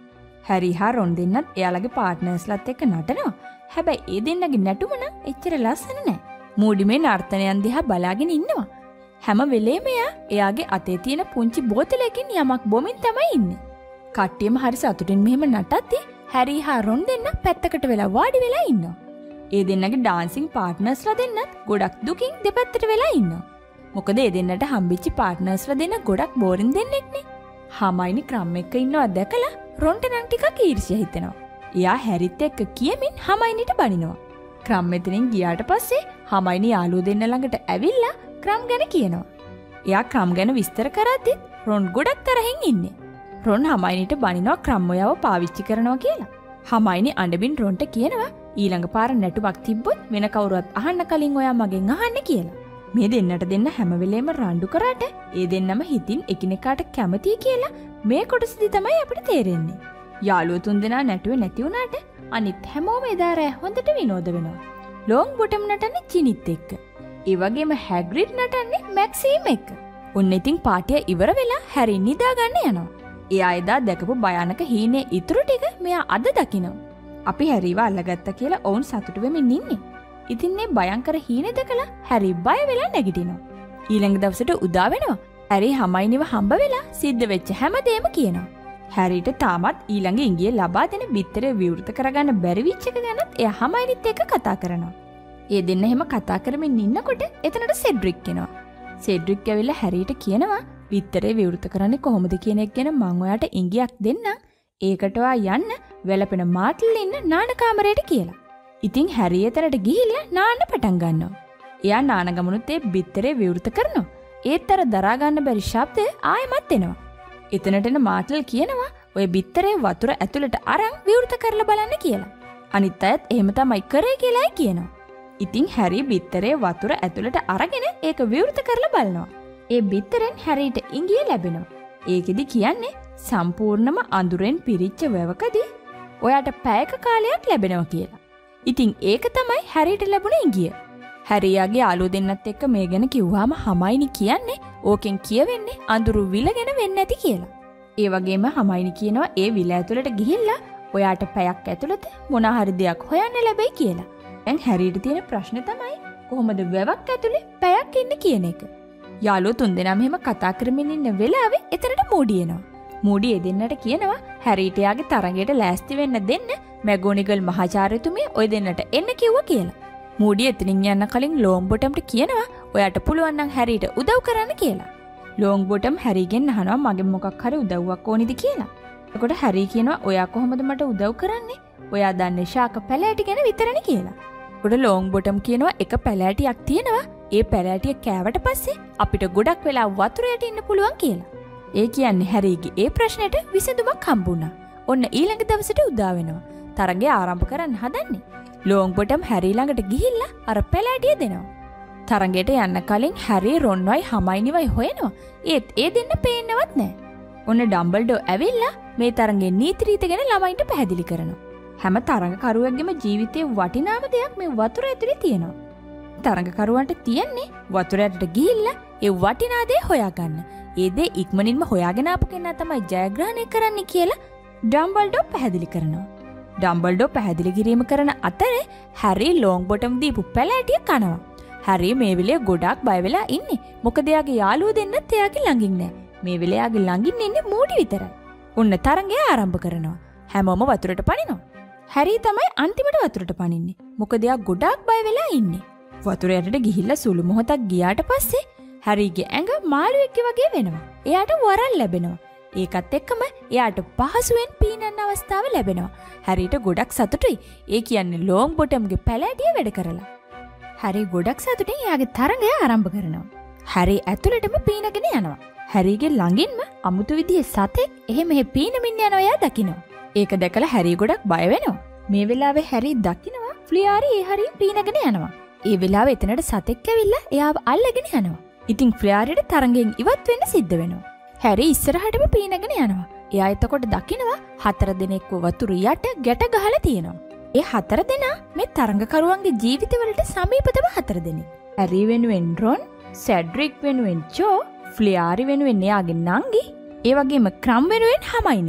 හැරි හා රොන් දෙන්නත් එයාලගේ පාර්ට්නර්ස්ලත් එක්ක නටනවා. හැබැයි ඒ දෙන්නගේ නැටුම නම් එච්චර ලස්සන නෑ. මූඩි මේ නර්තනයන් දිහා බලාගෙන ඉන්නවා. හැම වෙලේම එයාගේ අතේ තියෙන පුංචි බෝතලයකින් යමක් බොමින් තමයි ඉන්නේ. කට්ටියම හරි සතුටින් මෙහෙම නටද්දි හැරි හා රොන් දෙන්න පැත්තකට වෙලා වාඩි වෙලා ඉන්නවා. ඒ දෙන්නගේ ඩාන්සින් පාර්ට්නර්ස්ලා දෙන්නත් ගොඩක් දුකින් දෙපැත්තට වෙලා ඉන්නවා. මොකද ඒ දෙන්නට හම්බෙච්ච පාර්ට්නර්ස්ලා දෙන්න ගොඩක් බෝරින් දෙන්නෙක්නේ. හමයිනි ක්‍රම් එක්ක ඉන්නවා දැකලා රොන්ට නම් ටිකක් ඊර්ෂ්‍යා හිතෙනවා. එයා හැරිත් එක්ක කියමින් හමයිනිට බනිනවා. ක්‍රම් මෙතනින් ගියාට පස්සේ හමයිනි යාළුවෝ දෙන්න ළඟට ඇවිල්ලා ක්‍රම් ගැන කියනවා. එයා ක්‍රම් ගැන විස්තර කරද්දිත් රොන් ගොඩක් තරහින් ඉන්නේ. රොන් හමයිනිට බනිනවා ක්‍රම් ඔයාව පාවිච්චි කරනවා කියලා. හමයිනි අඬමින් රොන්ට කියනවා ඊළඟ පාර නැටුමක් තිබ්බොත් වෙන කවුරුවත් අහන්න කලින් ඔයා මගෙන් අහන්න කියලා. මේ දෙන්නට දෙන්න හැම වෙලේම රණ්ඩු කරාට ඒ දෙන්නම හිතින් එකිනෙකාට කැමතියි කියලා මේ කොටසදී තමයි අපිට තේරෙන්නේ. යාළුවෝ තුන්දෙනා නැටුවේ නැති වුණාට අනිත් හැමෝම එදා රෑ හොඳට විනෝද වෙනවා. ලොන් බොටම් නටන්නේ චිනිත් එක්ක. ඒ වගේම හැග්‍රිඩ් නටන්නේ මැක්සීම් එක්ක. ඔන්න ඉතින් පාටිය ඉවර වෙලා හැරි නිදා ගන්න යනවා. එයා එදා දැකපු භයානක හීනේ ඉතුරු ටික මෙයා අද දකිනවා. අපි හැරිව අල්ලගත්තා කියලා ඔවුන් සතුටු වෙමින් ඉන්නේ. ඉතින් මේ භයංකර හීනේ දැකලා හැරි බය වෙලා නැගිටිනවා. ඊළඟ දවසට උදා වෙනවා. හැරි හමයිනිව හම්බ වෙලා සිද්ධ වෙච්ච හැමදේම කියනවා. හැරිට තාමත් ඊළඟ ඉංගියේ ලබා දෙන බිත්තරේ විවෘත කරගන්න බැරි විච් එක ගැනත් එයා හමයිනිත් එක්ක කතා කරනවා. ඒ දෙන්න එහෙම කතා කරමින් ඉන්නකොට එතනට සෙඩ්රික් එනවා. සෙඩ්රික් ඇවිල්ලා හැරිට කියනවා බිත්තරේ විවෘත කරන්නේ කොහොමද කියන එක ගැන මම ඔයාට ඉංගියක් දෙන්නම්. ඒකට ඔයා යන්න වැළපෙන මාට්ලේ ඉන්න නාන කාමරයට කියලා. ඉතින් හැරි එතනට ගිහිල්ලා නාන්න පටන් ගන්නවා. එයා නාන ගමනුත් ඒ බිත්තරේ විවෘත කරනවා. ඒත් අර දරා ගන්න බැරි ශබ්දය ආයෙමත් එනවා. එතනට එන මාට්ල් කියනවා ඔය බිත්තරේ වතුර ඇතුළට අරන් විවෘත කරලා බලන්න කියලා. අනිත් අයත් එහෙම තමයි කරේ කියලායි කියනවා. ඉතින් හැරි බිත්තරේ වතුර ඇතුළට අරගෙන ඒක විවෘත කරලා බලනවා. ඒ බිත්තරෙන් හැරිට ඉංගිය ලැබෙනවා. ඒකෙදි කියන්නේ සම්පූර්ණම අඳුරෙන් පිරිච්ච වැවකදී ඔයාට පැයක කාලයක් ලැබෙනවා කියලා. ඉතින් ඒක තමයි හැරිට ලැබුණ ඉංගිය. හැරියාගේ යාළුවෝ දෙන්නත් එක්ක මේ ගැන කිව්වම හමයිනි කියන්නේ ඕකෙන් කියවෙන්නේ අඳුරු විලගෙන වෙන්නේ නැති කියලා. ඒ වගේම හමයිනි කියනවා ඒ විල ඇතුළට ගිහිල්ලා ඔයාට පැයක් ඇතුළත මොන හරි දෙයක් හොයන්න ලැබෙයි කියලා. දැන් හැරිට තියෙන ප්‍රශ්නේ තමයි කොහොමද වැවක් ඇතුලේ පැයක් ඉන්නේ කියන එක. යාළුවෝ තුන්දෙනාම එහෙම කතා කරමින් ඉන්න වෙලාවේ එතනට මූඩි එනවා. මූඩි එදෙන්නට කියනවා හැරිට යාගේ තරඟයට ලෑස්ති වෙන්න දෙන්න මැගෝනිගල් මහාචාර්යතුමිය ඔය දෙන්නට එන්න කිව්වා කියලා. මූඩි එතනින් යන්න කලින් ලෝන් බොටම්ට කියනවා ඔයාට පුළුවන් නම් හැරිට උදව් කරන්න කියලා. ලෝන් බොටම් හැරිගෙන් අහනවා මගෙන් මොකක් හරි උදව්වක් ඕනිද කියලා. එතකොට හැරි කියනවා ඔයා කොහොමද මට උදව් කරන්නේ? ඔයා දන්නේ ශාක පැලෑටි ගැන විතරනේ කියලා. එතකොට ලෝන් බොටම් කියනවා එක පැලෑටියක් තියෙනවා. ඒ පැලෑටිය කෑවට පස්සේ අපිට ගොඩක් වෙලා වතුර යට ඉන්න පුළුවන් කියලා. ඒ කියන්නේ හැරිගේ ඒ ප්‍රශ්නෙට විසඳුමක් හම්බුණා. ඔන්න ඊළඟ දවසට උදා වෙනවා. තරඟය ආරම්භ කරන්න හදන්නේ. ලෝන් බොටම් හැරි ළඟට ගිහිල්ලා අර පැලෑටිය දෙනවා. තරඟයට යන්න කලින් හැරි රොන්වයි හමයිනිවයි හොයනවා. ඒත් ඒ දෙන්න පේන්නවත් නැහැ. ඔන්න ඩම්බල්ඩෝ ඇවිල්ලා මේ තරඟේ නීති රීති ගැන ළමයින්ට පැහැදිලි කරනවා. හැම තරඟකරුවෙක්ගේම ජීවිතයේ වටිනාම දෙයක් මේ වතුර ඇතුලේ තියෙනවා. තරඟකරුවන්ට තියෙන්නේ වතුර ඇතුලට ගිහිල්ලා ඒ වටිනා දේ හොයාගන්න. ඒ දේ ඉක්මනින්ම හොයාගෙන ආපු කෙනා තමයි ජයග්‍රහණය කරන්නේ කියලා ඩම්බල්ඩෝ පැහැදිලි කරනවා. ඩම්බල්ඩෝ පැහැදිලි කිරීම කරන අතරේ හැරි ලෝන් බොටම් දීපු පැලෑටිය කනවා. හැරි මේ වෙලේ ගොඩක් බය වෙලා ඉන්නේ. මොකද එයාගේ යාළුවෝ දෙන්නත් එයාගේ ළඟින් නැහැ. මේ වෙලේ එයාගේ ළඟින් ඉන්නේ මූඩි විතරයි. ඔන්න තරඟය ආරම්භ කරනවා. හැමෝම වතුරට පනිනවා. හැරි තමයි අන්තිමට වතුරට පනින්නේ. මොකද එයා ගොඩක් බය වෙලා ඉන්නේ. වතුර යටට ගිහිල්ලා සුළු මොහොතක් ගියාට පස්සේ හැරිගේ ඇඟ මාළුවෙක් වගේ වෙනවා. එයාට වරල් ලැබෙනවා. ඒකත් එක්කම එයාට පහසුවෙන් පීනන්න අවස්ථාව ලැබෙනවා. හැරිට ගොඩක් සතුටුයි. ඒ කියන්නේ ලෝන් බොටම්ගේ පැලෑටිය වැඩ කරලා. හැරි ගොඩක් සතුටින් එයාගේ තරඟය ආරම්භ කරනවා. හැරි ඇතුළටම පීනගෙන යනවා. හැරිගේ ළඟින්ම අමුතු විදිහේ සතෙක් එහෙම පීනමින් යනවා එයා දකිනවා. ඒක දැකලා හැරි ගොඩක් බය වෙනවා. මේ වෙලාවේ හැරි දකිනවා ෆ්ලියාරි ඒ හරියෙන් පීනගෙන යනවා. ඒ වෙලාවේ එතනට සතෙක් ඇවිල්ලා එයාව අල්ලගෙන යනවා. ඉතින් ෆ්ලියාරිට තරඟෙන් ඉවත් වෙන්න සිද්ධ වෙනවා. හැරි ඉස්සරහටම පීනගෙන යනවා. එයා එතකොට දකිනවා 4 දෙනෙක්ව වතුර යට ගැට ගහලා තියෙනවා. ඒ 4 දෙනා මේ තරඟකරුවන්ගේ ජීවිතවලට සමීපතම 4 දෙනෙක්. හැරි වෙනුවෙන් රොන්, සෙඩ්රික් වෙනුවෙන් ජෝ, ෆ්ලියාරි වෙනුවෙන් එයාගේ නංගි, ඒ වගේම ක්‍රම් වෙනුවෙන් හමයිනි.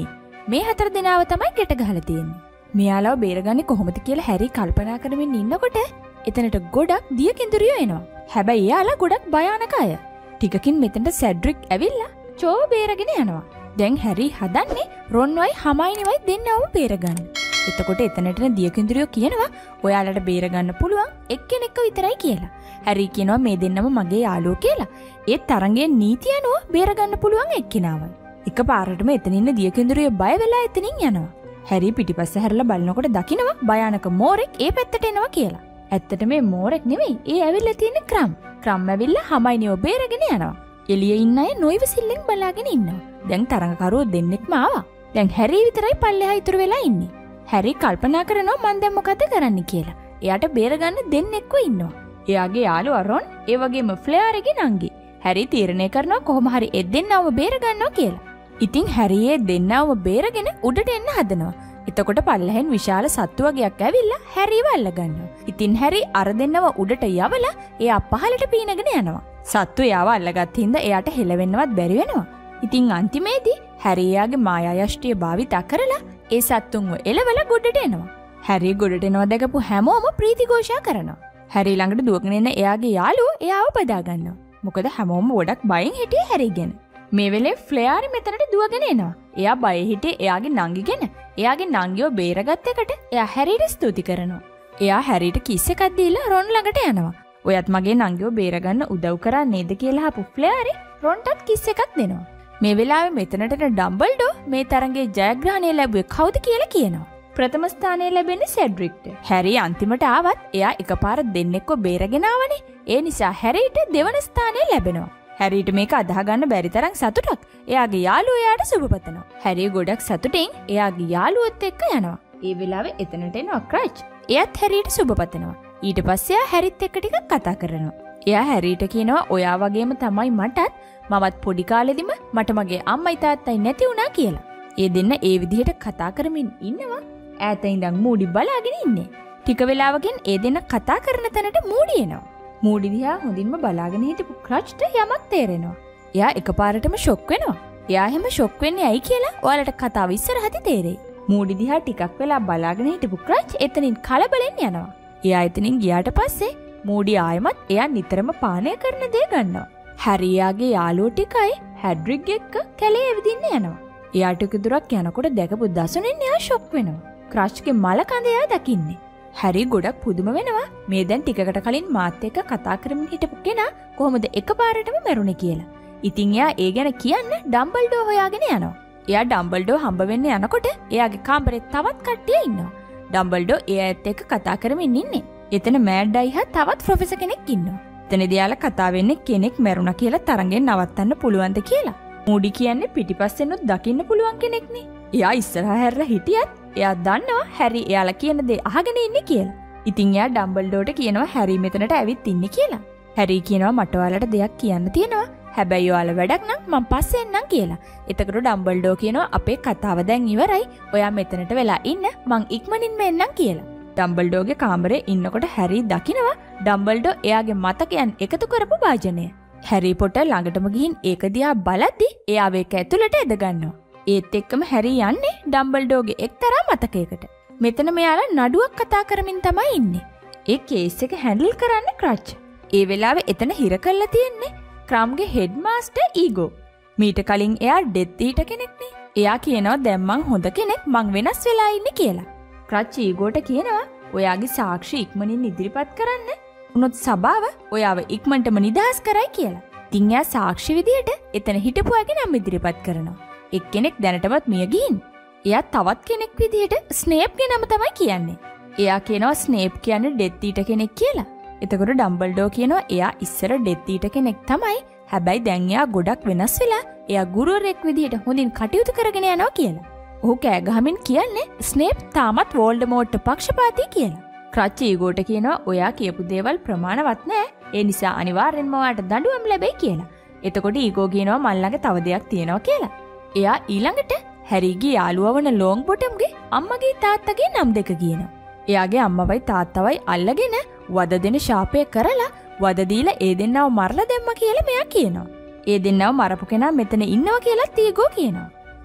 මේ 4 දෙනාව තමයි ගැට ගහලා තියෙන්නේ. මෙයාලව බේරගන්නේ කොහොමද කියලා හැරි කල්පනා කරමින් ඉන්නකොට එතනට ගොඩක් දිය කිඳුරියෝ එනවා. හැබැයි එයාලා ගොඩක් භයානක අය. ටිකකින් මෙතනට සෙඩ්රික් ඇවිල්ලා චෝ බේරගෙන යනවා. දැන් හැරි හදන්නේ රොන්වයි හමයිනිවයි දෙන්නවම බේරගන්න. එතකොට එතනට දිය කිඳුරියෝ කියනවා ඔයාලට බේරගන්න පුළුවන් එක්කෙනෙක්ව විතරයි කියලා. හැරි කියනවා මේ දෙන්නම මගේ යාළුවෝ කියලා. ඒ තරංගයේ නීතිය අනුව බේරගන්න පුළුවන් එක්කෙනාවයි. එකපාරටම එතන ඉන්න දිය කිඳුරියෝ බය වෙලා එතනින් යනවා. හැරි පිටිපස්ස හැරලා බලනකොට දකිනවා භයානක මෝරෙක් ඒ පැත්තට එනවා කියලා. ඇත්තට මේ මෝරෙක් නෙමෙයි. ඒ ඇවිල්ලා තියෙන ක්‍රම්. ක්‍රම් ඇවිල්ලා හමයිනිව බේරගෙන යනවා. එළියේ ඉන්න අය නොයිවසිල්ලෙන් බලාගෙන ඉන්නවා. දැන් තරඟකරුවෝ දෙන්නෙක්ම ආවා. දැන් හැරි විතරයි පල්ලෙහා ඉතුරු වෙලා ඉන්නේ. හැරි කල්පනා කරනවා මං දැන් මොකද කරන්න කියලා. එයාට බේරගන්න දෙන්නෙක්ව ඉන්නවා. එයාගේ යාළුවා රොන්, ඒ වගේම ෆ්ලෙයාර්ගේ නංගි. හැරි තීරණය කරනවා කොහොම හරි ඒ දෙන්නවම බේරගන්නවා කියලා. ඉතින් හැරි ඒ දෙන්නවම බේරගෙන උඩට එන්න හදනවා. එතකොට පල්ලෙහෙන් විශාල සත්තු වගේක් ඇවිල්ලා හැරිව අල්ලගන්නවා. ඉතින් හැරි අර දෙන්නව උඩට යවලා එයා පහළට පීනගෙන යනවා. සත්තු එයාව අල්ලගත් හින්දා එයාට හෙලවෙන්නවත් බැරි වෙනවා. ඉතින් අන්තිමේදී හැරි එයාගේ මායා යෂ්ටිය භාවිත කරලා ඒ සත්තුන්ව එලවලා ගොඩට එනවා. හැරි ගොඩට එනවා දැකපු හැමෝම ප්‍රීතිഘോഷා කරනවා. හැරි ළඟට දුවගෙන එන එයාගේ යාළුවෝ එයාව බදා ගන්නවා. මොකද හැමෝම ගොඩක් බයෙන් හිටියේ හැරි ගැන. මේ වෙලේ ෆ්ලෙයාර් මෙතනට දුවගෙන එනවා. එයා බය හිටියේ එයාගේ නංගිගෙන. එයාගේ නංගිව බේරගත් එකට එයා හැරිට ස්තුති කරනවා. එයා හැරිට කිස් එකක් දීලා රොන් ළඟට යනවා. ඔයත් මගේ නංගිව බේරගන්න උදව් කරා නේද කියලා අහපු ෆ්ලෙයාර් රොන්ටත් කිස් එකක් දෙනවා. මේ වෙලාවේ මෙතනට ඩම්බල්ඩෝ මේ තරඟේ ජයග්‍රහණය ලැබුවේ කවුද කියලා කියනවා. ප්‍රථම ස්ථානය ලැබෙන්නේ සෙඩ්රික්ට. හැරි අන්තිමට ආවත් එයා එකපාර දෙන්නෙක්ව බේරගෙන ආවනේ. ඒ නිසා හැරිට දෙවන ස්ථානය ලැබෙනවා. හැරිට මේක අදහ ගන්න බැරි තරම් සතුටක්. එයාගේ යාළුවෝ එයාට සුබපතනවා. හැරි ගොඩක් සතුටින් එයාගේ යාළුවොත් එක්ක යනවා. ඒ වෙලාවේ එතනට එනවා ක්‍රච්. එයාත් හැරිට සුබපතනවා. ඊට පස්සේ එයා හැරිත් එක්ක ටිකක් කතා කරනවා. එයා හැරිට කියනවා ඔයා වගේම තමයි මටත් මමත් පොඩි කාලෙදිම මට මගේ අම්මයි තාත්තයි නැති වුණා කියලා. ඒ දෙන්න ඒ විදිහට කතා කරමින් ඉන්නවා. ඈත ඉඳන් මූඩි බලාගෙන ඉන්නේ. ටික වෙලාවකින් ඒ දෙන්න කතා කරන තැනට මූඩි එනවා. මූඩි දිහා හොඳින්ම බලාගෙන හිටපු ක්‍රච්ට යමක් තේරෙනවා. එයා එකපාරටම ෂොක් වෙනවා. එයා හැම ෂොක් වෙන්නේ ඇයි කියලා ඔයාලට කතාව ඉස්සරහදී තේරෙයි. මූඩි දිහා ටිකක් වෙලා බලාගෙන හිටපු ක්‍රච් එතනින් කලබලෙන් යනවා. එයා එතනින් ගියාට පස්සේ මූඩි ආයෙමත් එයා නිතරම පානය කරන දේ ගන්නවා. හැරියාගේ යාළුවෝ ටිකයි හැඩ්රික් එක්ක කැලේ ඇවිදින්න යනවා. එයා ටික දුරක් යනකොට දැකපු දසුනෙන් එයා ෂොක් වෙනවා. ක්‍රච්ගේ මල කඳ එයා දකින්නේ. හැරි ගොඩක් පුදුම වෙනවා මේ දැන් ටිකකට කලින් මාත් එක්ක කතා කරමින් හිටපු කෙනා කොහොමද එකපාරටම මැරුණේ කියලා. ඉතින් එයා ඒ ගැන කියන්න ඩම්බල්ඩෝ හොයාගෙන යනවා. එයා ඩම්බල්ඩෝ හම්බ වෙන්න යනකොට එයාගේ කාමරේ තවත් කට්ටිය ඉන්නවා. ඩම්බල්ඩෝ එයාත් එක්ක කතා කරමින් ඉන්නේ. එතන මෑඩ්ඩයි හා තවත් ප්‍රොෆෙසර් කෙනෙක් ඉන්නවා. එතනදී යාලා කතා වෙන්නේ කෙනෙක් මැරුණා කියලා තරගෙන් නවත්තන්න පුළුවන්ද කියලා. මූඩි කියන්නේ පිටිපස්සෙන්වත් දකින්න පුළුවන් කෙනෙක්නේ. එයා ඉස්සරහා හැරලා හිටියත් එයා දන්නවා හැරි එයාලා කියන දේ අහගෙන ඉන්නේ කියලා. ඉතින් එයා ඩම්බල්ඩෝට කියනවා හැරි මෙතනට ඇවිත් ඉන්නේ කියලා. හැරි කියනවා මට ඔයාලට දෙයක් කියන්න තියෙනවා. හැබැයි ඔයාලා වැඩක් නම් මං පස්සේ එන්නම් කියලා. එතකොට ඩම්බල්ඩෝ කියනවා අපේ කතාව දැන් ඉවරයි. ඔයා මෙතනට වෙලා ඉන්න මං ඉක්මනින්ම එන්නම් කියලා. ඩම්බල්ඩෝගේ කාමරේ ඉන්නකොට හැරි දකිනවා ඩම්බල්ඩෝ එයාගේ මතකයන් එකතු කරපු වාජනය. හැරි පොටර් ළඟටම ගිහින් ඒක දිහා බලද්දි එයාව ඒක ඇතුළට ඇද ගන්නවා. ඒත් එක්කම හැරි යන්නේ ඩම්බල්ඩෝගේ එක්තරා මතකයකට. මෙතන මෙයාලා නඩුවක් කතා කරමින් තමයි ඉන්නේ. ඒ කේස් එක හැන්ඩල් කරන්න ක්‍රච්. ඒ වෙලාවේ එතන හිර කරලා තියෙන්නේ ක්‍රම්ගේ හෙඩ් මාස්ටර් ඊගෝ. මීට කලින් එයා ඩෙත් ඊට කෙනෙක්නේ. එයා කියනවා දැන් මං හොඳ කෙනෙක් මං වෙනස් වෙලා ඉන්නේ කියලා. ක්‍රච් ඊගෝට කියනවා ඔයාගේ සාක්ෂි ඉක්මනින් ඉදිරිපත් කරන්න. උනොත් සභාව ඔයාව ඉක්මනටම නිදහස් කරයි කියලා. ඉතින් එයා සාක්ෂි විදියට එතන හිටපු අයගේ නම් ඉදිරිපත් කරනවා. එක්කෙනෙක් දැනටමත් මිය ගිහින්. එයා තවත් කෙනෙක් විදියට ස්නේප්ගේ නම තමයි කියන්නේ. එයා කියනවා ස්නේප් කියන්නේ ඩෙත් ඊට කෙනෙක් කියලා. එතකොට ඩම්බල්ඩෝ කියනවා එයා ඉස්සර ඩෙත් ඊට කෙනෙක් තමයි. හැබැයි දැන් එයා ගොඩක් වෙනස් වෙලා එයා ගුරුවරයෙක් විදියට හොඳින් කටයුතු කරගෙන යනවා කියලා. ඔහු කෑ ගහමින් කියන්නේ ස්නේප් තාමත් වෝල්ඩමෝර්ට් පක්ෂපාතී කියලා. ක්‍රච් ඊගෝට කියනවා ඔයා කියපු දේවල් ප්‍රමාණවත් නෑ. ඒ නිසා අනිවාර්යෙන්ම ඔයාට දඬුවම් ලැබෙයි කියලා. එතකොට ඊගෝ කියනවා මල් ළඟ තව දෙයක් තියෙනවා කියලා. එයා ඊළඟට හැරිගේ යාළුවා වන ලොං බොටම්ගේ අම්මගේ තාත්තගේ නම් දෙක කියනවා. එයාගේ අම්මවයි තාත්තවයි අල්ලගෙන වද දෙන ශාපය කරලා වද දීලා ඒ දෙන්නව මරලා දැම්මා කියලා මෙයා කියනවා. ඒ දෙන්නව මරපු කෙනා මෙතන ඉන්නවා කියලා ඊගෝ කියනවා.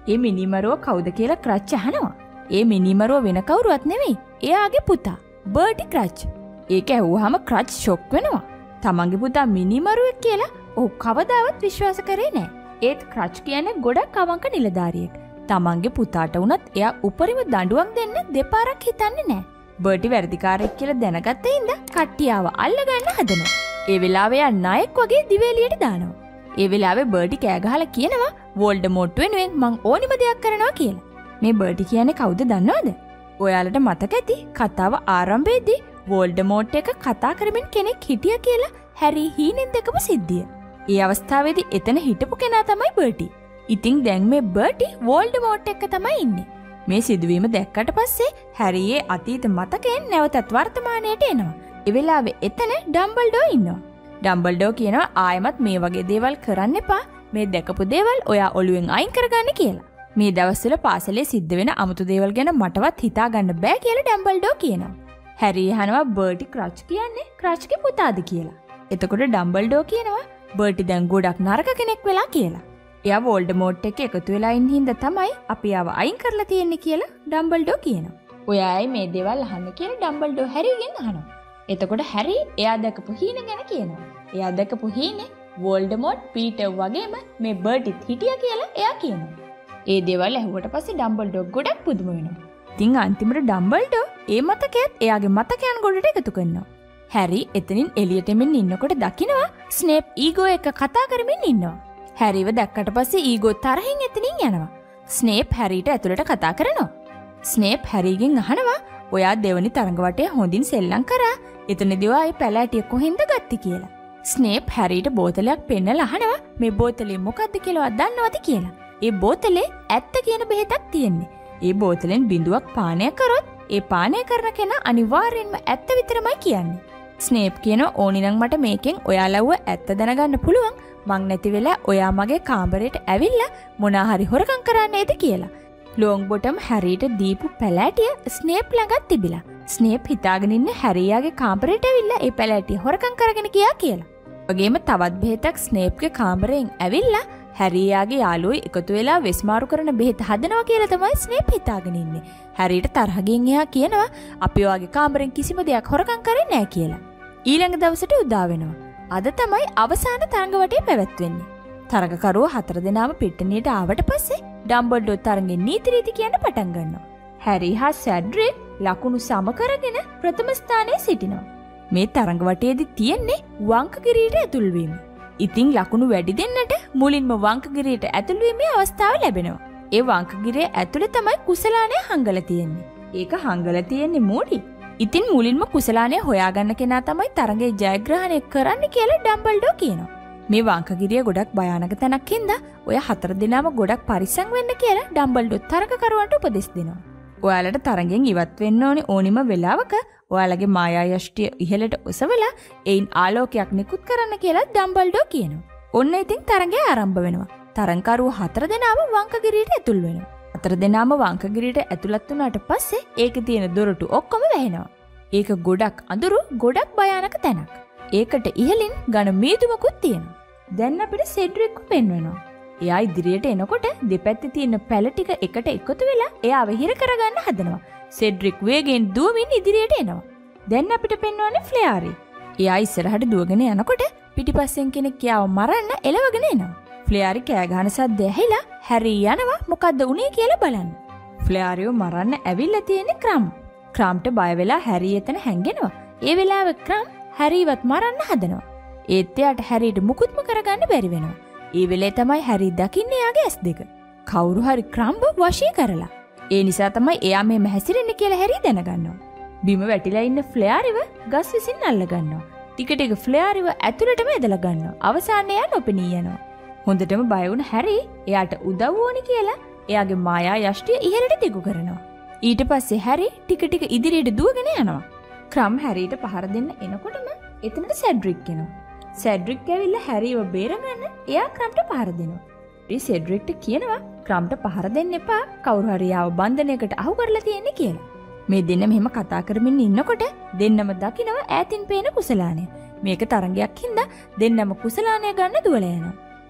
ඒ මිනිමරුව කවුද කියලා ක්‍රච් අහනවා. ඒ මිනිමරුව වෙන කවුරුවත් නෙවෙයි. එයාගේ පුතා බර්ටි ක්‍රච්. ඒක ඇහුවාම ක්‍රච් ෂොක් වෙනවා. තමන්ගේ පුතා මිනිමරුවෙක් කියලා ඔහු කවදාවත් විශ්වාස කරේ නැහැ. ඒත් ක්‍රච් කියන්නේ ගොඩක් අවංක නිලධාරියෙක්. තමන්ගේ පුතාට වුණත් එයා උපරිම දඬුවම් දෙන්න දෙපාරක් හිතන්නේ නැහැ. බර්ටි වැරදිකාරයෙක් කියලා දැනගත්තේ ඉඳ කට්ටියව අල්ලගන්න හදනවා. ඒ වෙලාවේ යා නායක වගේ දිවේලියට දානවා. ඒ වෙලාවේ බර්ටි කෑ ගහලා කියනවා වෝල්ඩමෝට් වෙනුවෙන් මං ඕනිම දෙයක් කරනවා කියලා. මේ බර්ටි කියන්නේ කවුද දන්නවද? ඔයාලට මතක ඇති කතාව ආරම්භයේදී වෝල්ඩමෝට් එක කතා කරමින් කෙනෙක් හිටියා කියලා හැරි හීනෙන් දැකපු සිද්ධිය. ඒ අවස්ථාවේදී එතන හිටපු කෙනා තමයි බර්ටි. ඉතින් දැන් මේ බර්ටි වෝල්ඩමෝට් එක්ක තමයි ඉන්නේ. මේ සිදුවීම දැක්කට පස්සේ හැරියේ අතීත මතකයෙන් නැවතත් වර්තමානයට එනවා. ඒ වෙලාවේ එතන ඩම්බල්ඩෝ ඉන්නවා. ඩම්බල්ඩෝ කියනවා ආයෙමත් මේ වගේ දේවල් කරන්න එපා. මේ දැකපු දේවල් ඔයා ඔළුවෙන් අයින් කරගන්න කියලා. මේ දවස්වල පාසලේ සිද්ධ වෙන අමුතු දේවල් ගැන මටවත් හිතා ගන්න බෑ කියලා ඩම්බල්ඩෝ කියනවා. හැරි අහනවා බර්ටි ක්‍රච් කියන්නේ ක්‍රච්ගේ පුතාද කියලා. එතකොට ඩම්බල්ඩෝ කියනවා බර්ටි දැන් ගොඩක් නරක කෙනෙක් වෙලා කියලා. එයා වෝල්ඩමෝට් එක්ක එකතු වෙලා ඉන්න හින්දා තමයි අපි ආව අයින් කරලා තියෙන්නේ කියලා ඩම්බල්ඩෝ කියනවා. ඔයායි මේ දේවල් අහන්න කියලා ඩම්බල්ඩෝ හැරිගෙන් අහනවා. එතකොට හැරි එයා දැකපු හීන ගැන කියනවා. එයා දැකපු හීනේ වෝල්ඩමෝට් පීටර් වගේම මේ බර්ටිත් හිටියා කියලා එයා කියනවා. ඒ දේවල් ඇහුවට පස්සේ ඩම්බල්ඩෝ ගොඩක් පුදුම වෙනවා. ඉතින් අන්තිමට ඩම්බල්ඩෝ ඒ මතකයත් එයාගේ මතකයන් ගොඩට එකතු කරනවා. හැරි එතනින් එළියට එමින් ඉන්නකොට දකිනවා ස්නේප් ඊගෝ එක්ක කතා කරමින් ඉන්නවා. හැරිව දැක්කට පස්සේ ඊගෝ තරහින් එතනින් යනවා. ස්නේප් හැරිට ඇතුළට කතා කරනවා. ස්නේප් හැරිගෙන් අහනවා ඔයා දෙවනි තරඟ වටේ හොඳින් සෙල්ලම් කරා. එතනදී ආයේ පැලෑටිය කොහෙන්ද ගත්තේ කියලා. ස්නේප් හැරිට බෝතලයක් පෙන්නලා අහනවා මේ බෝතලේ මොකද්ද කියලා දන්නවද කියලා. ඒ බෝතලේ ඇත්ත කියන බෙහෙතක් තියෙන්නේ. ඒ බෝතලෙන් බිඳුවක් පානය කරොත් ඒ පානය කරන කෙනා අනිවාර්යෙන්ම ඇත්ත විතරමයි කියන්නේ. ස්නේප් කියනවා ඕනිනම් මට මේකෙන් ඔයාලව ඇත්ත දැනගන්න පුළුවන්. මං නැති වෙලා ඔයා මගේ කාමරයට ඇවිල්ලා මොනා හරි හොරකම් කරන්නේද කියලා. ලොංග් බොටම් හැරිට දීපු පැලෑටිය ස්නේප් ළඟත් තිබිලා. ස්නේප් හිතාගෙන ඉන්න හැරියාගේ කාමරයට ඇවිල්ලා ඒ පැලෑටිය හොරකම් කරගෙන ගියා කියලා. වගේම තවත් බෙහෙතක් ස්නේප්ගේ කාමරයෙන් ඇවිල්ලා හැරියාගේ යාළුවෝ එකතු වෙලා වෙස්මාරු කරන බෙහෙත හදනවා කියලා තමයි ස්නේප් හිතාගෙන ඉන්නේ. හැරිට තරහ ගින් එහා කියනවා අපි ඔයාගේ කාමරෙන් කිසිම දෙයක් හොරකම් කරන්නේ නැහැ කියලා. ඊළඟ දවසට උදා වෙනවා. අද තමයි අවසාන තරඟ වටේ පැවැත්වෙන්නේ. තරඟකරුවෝ 4 දෙනාම පිට්ටනියට ආවට පස්සේ ඩම්බල්ඩෝ තරඟේ නීති රීති කියන්න පටන් ගන්නවා. හැරි හා සෙඩ්රික් ලකුණු සම කරගෙන ප්‍රථම ස්ථානයේ සිටිනවා. මේ තරඟ වටේදී තියෙන්නේ වංකගිරියට ඇතුල් වීම. ඉතින් ලකුණු වැඩි දෙන්නට මුලින්ම වංකගිරියට ඇතුල් වීමේ අවස්ථාව ලැබෙනවා. ඒ වංකගිරිය ඇතුලේ තමයි කුසලානය හංගලා තියෙන්නේ. ඒක හංගලා තියෙන්නේ මූඩි. ඉතින් මුලින්ම කුසලානය හොයාගන්න කෙනා තමයි තරඟේ ජයග්‍රහණය කරන්න කියලා ඩම්බල්ඩෝ කියනවා. මේ වංකගිරිය ගොඩක් භයානක තැනක් හින්දා ඔය 4 දෙනාම ගොඩක් පරිස්සම් වෙන්න කියලා ඩම්බල්ඩෝ තරඟකරුවන්ට උපදෙස් දෙනවා. ඔයාලට තරඟෙන් ඉවත් වෙන්න ඕනිම වෙලාවක ඔයාලගේ මායා යෂ්ටිය ඉහළට ඔසවලා එයින් ආලෝකයක් නිකුත් කරන්න කියලා ඩම්බල්ඩෝ කියනවා. ඔන්න ඉතින් තරඟය ආරම්භ වෙනවා. තරඟකරුවෝ 4 දෙනාම වංකගිරියට ඇතුල් වෙනවා. 4 දෙනාම වංකගිරියට ඇතුළත් වුණාට පස්සේ ඒකේ තියෙන දොරටු ඔක්කොම වැහෙනවා. ඒක ගොඩක් අඳුරු ගොඩක් භයානක තැනක්. ඒකට ඉහළින් ඝන මීදුමකුත් තියෙනවා. දැන් අපිට සෙඩ්රික්ව පෙන්වනවා. එයා ඉදිරියට එනකොට දෙපැත්තේ තියෙන පැල ටික එකට එකතු වෙලා එයාව හිර කරගන්න හදනවා. සෙඩ්රික් වේගෙන් දුවමින් ඉදිරියට එනවා. දැන් අපිට පෙන්වන්නේ ෆ්ලෙයාරි. එයා ඉස්සරහට දුවගෙන යනකොට පිටිපස්සෙන් කෙනෙක් එයාව මරන්න එලවගෙන එනවා. ෆ්ලෙයාරි කෑ ගහන සද්ද ඇහිලා හැරි යනවා මොකද්ද උනේ කියලා බලන්න. ෆ්ලෙයාරිව මරන්න ඇවිල්ලා තියෙන්නේ ක්‍රම්. ක්‍රම්ට බය වෙලා හැරි එතන හැංගෙනවා. ඒ වෙලාවේ ක්‍රම් හැරිවත් මරන්න හදනවා. ඒත් එයාට හැරිට මුකුත්ම කරගන්න බැරි වෙනවා. ඒ වෙලේ තමයි හැරි දකින්නේ එයාගේ ඇස් දෙක. කවුරු හරි ක්‍රම්ව වශී කරලා. ඒ නිසා තමයි එයා මෙහෙම හැසිරෙන්නේ කියලා හැරි දැනගන්නවා. බිම වැටිලා ඉන්න ෆ්ලෙයාරිව ගස් විසින් අල්ල ගන්නවා. ටික ටික ෆ්ලෙයාරිව ඇතුළටම ඇදලා ගන්නවා. අවසානයේ එයා නොපෙනී යනවා. හොඳටම බය වුණ හැරි එයාට උදව් ඕනි කියලා එයාගේ මායා යෂ්ටිය ඉහළට දිගු කරනවා. ඊට පස්සේ හැරි ටික ටික ඉදිරියට දුවගෙන යනවා. ක්‍රම් හැරිට පහර දෙන්න එනකොටම එතනට සෙඩ්රික් එනවා. සෙඩ්රික් ඇවිල්ලා හැරිව බේරගන්න එයා ක්‍රම්ට පහර දෙනවා. ඉතින් සෙඩ්රික්ට කියනවා ක්‍රම්ට පහර දෙන්න එපා කවුරු හරි ආව බන්ධනයකට අහු කරලා තියෙන්නේ කියලා. මේ දෙන්න මෙහෙම කතා කරමින් ඉන්නකොට දෙන්නම දකිනවා ඈතින් පේන කුසලානය. මේක තරංගයක් හින්දා දෙන්නම කුසලානය ගන්න දුවලා යනවා.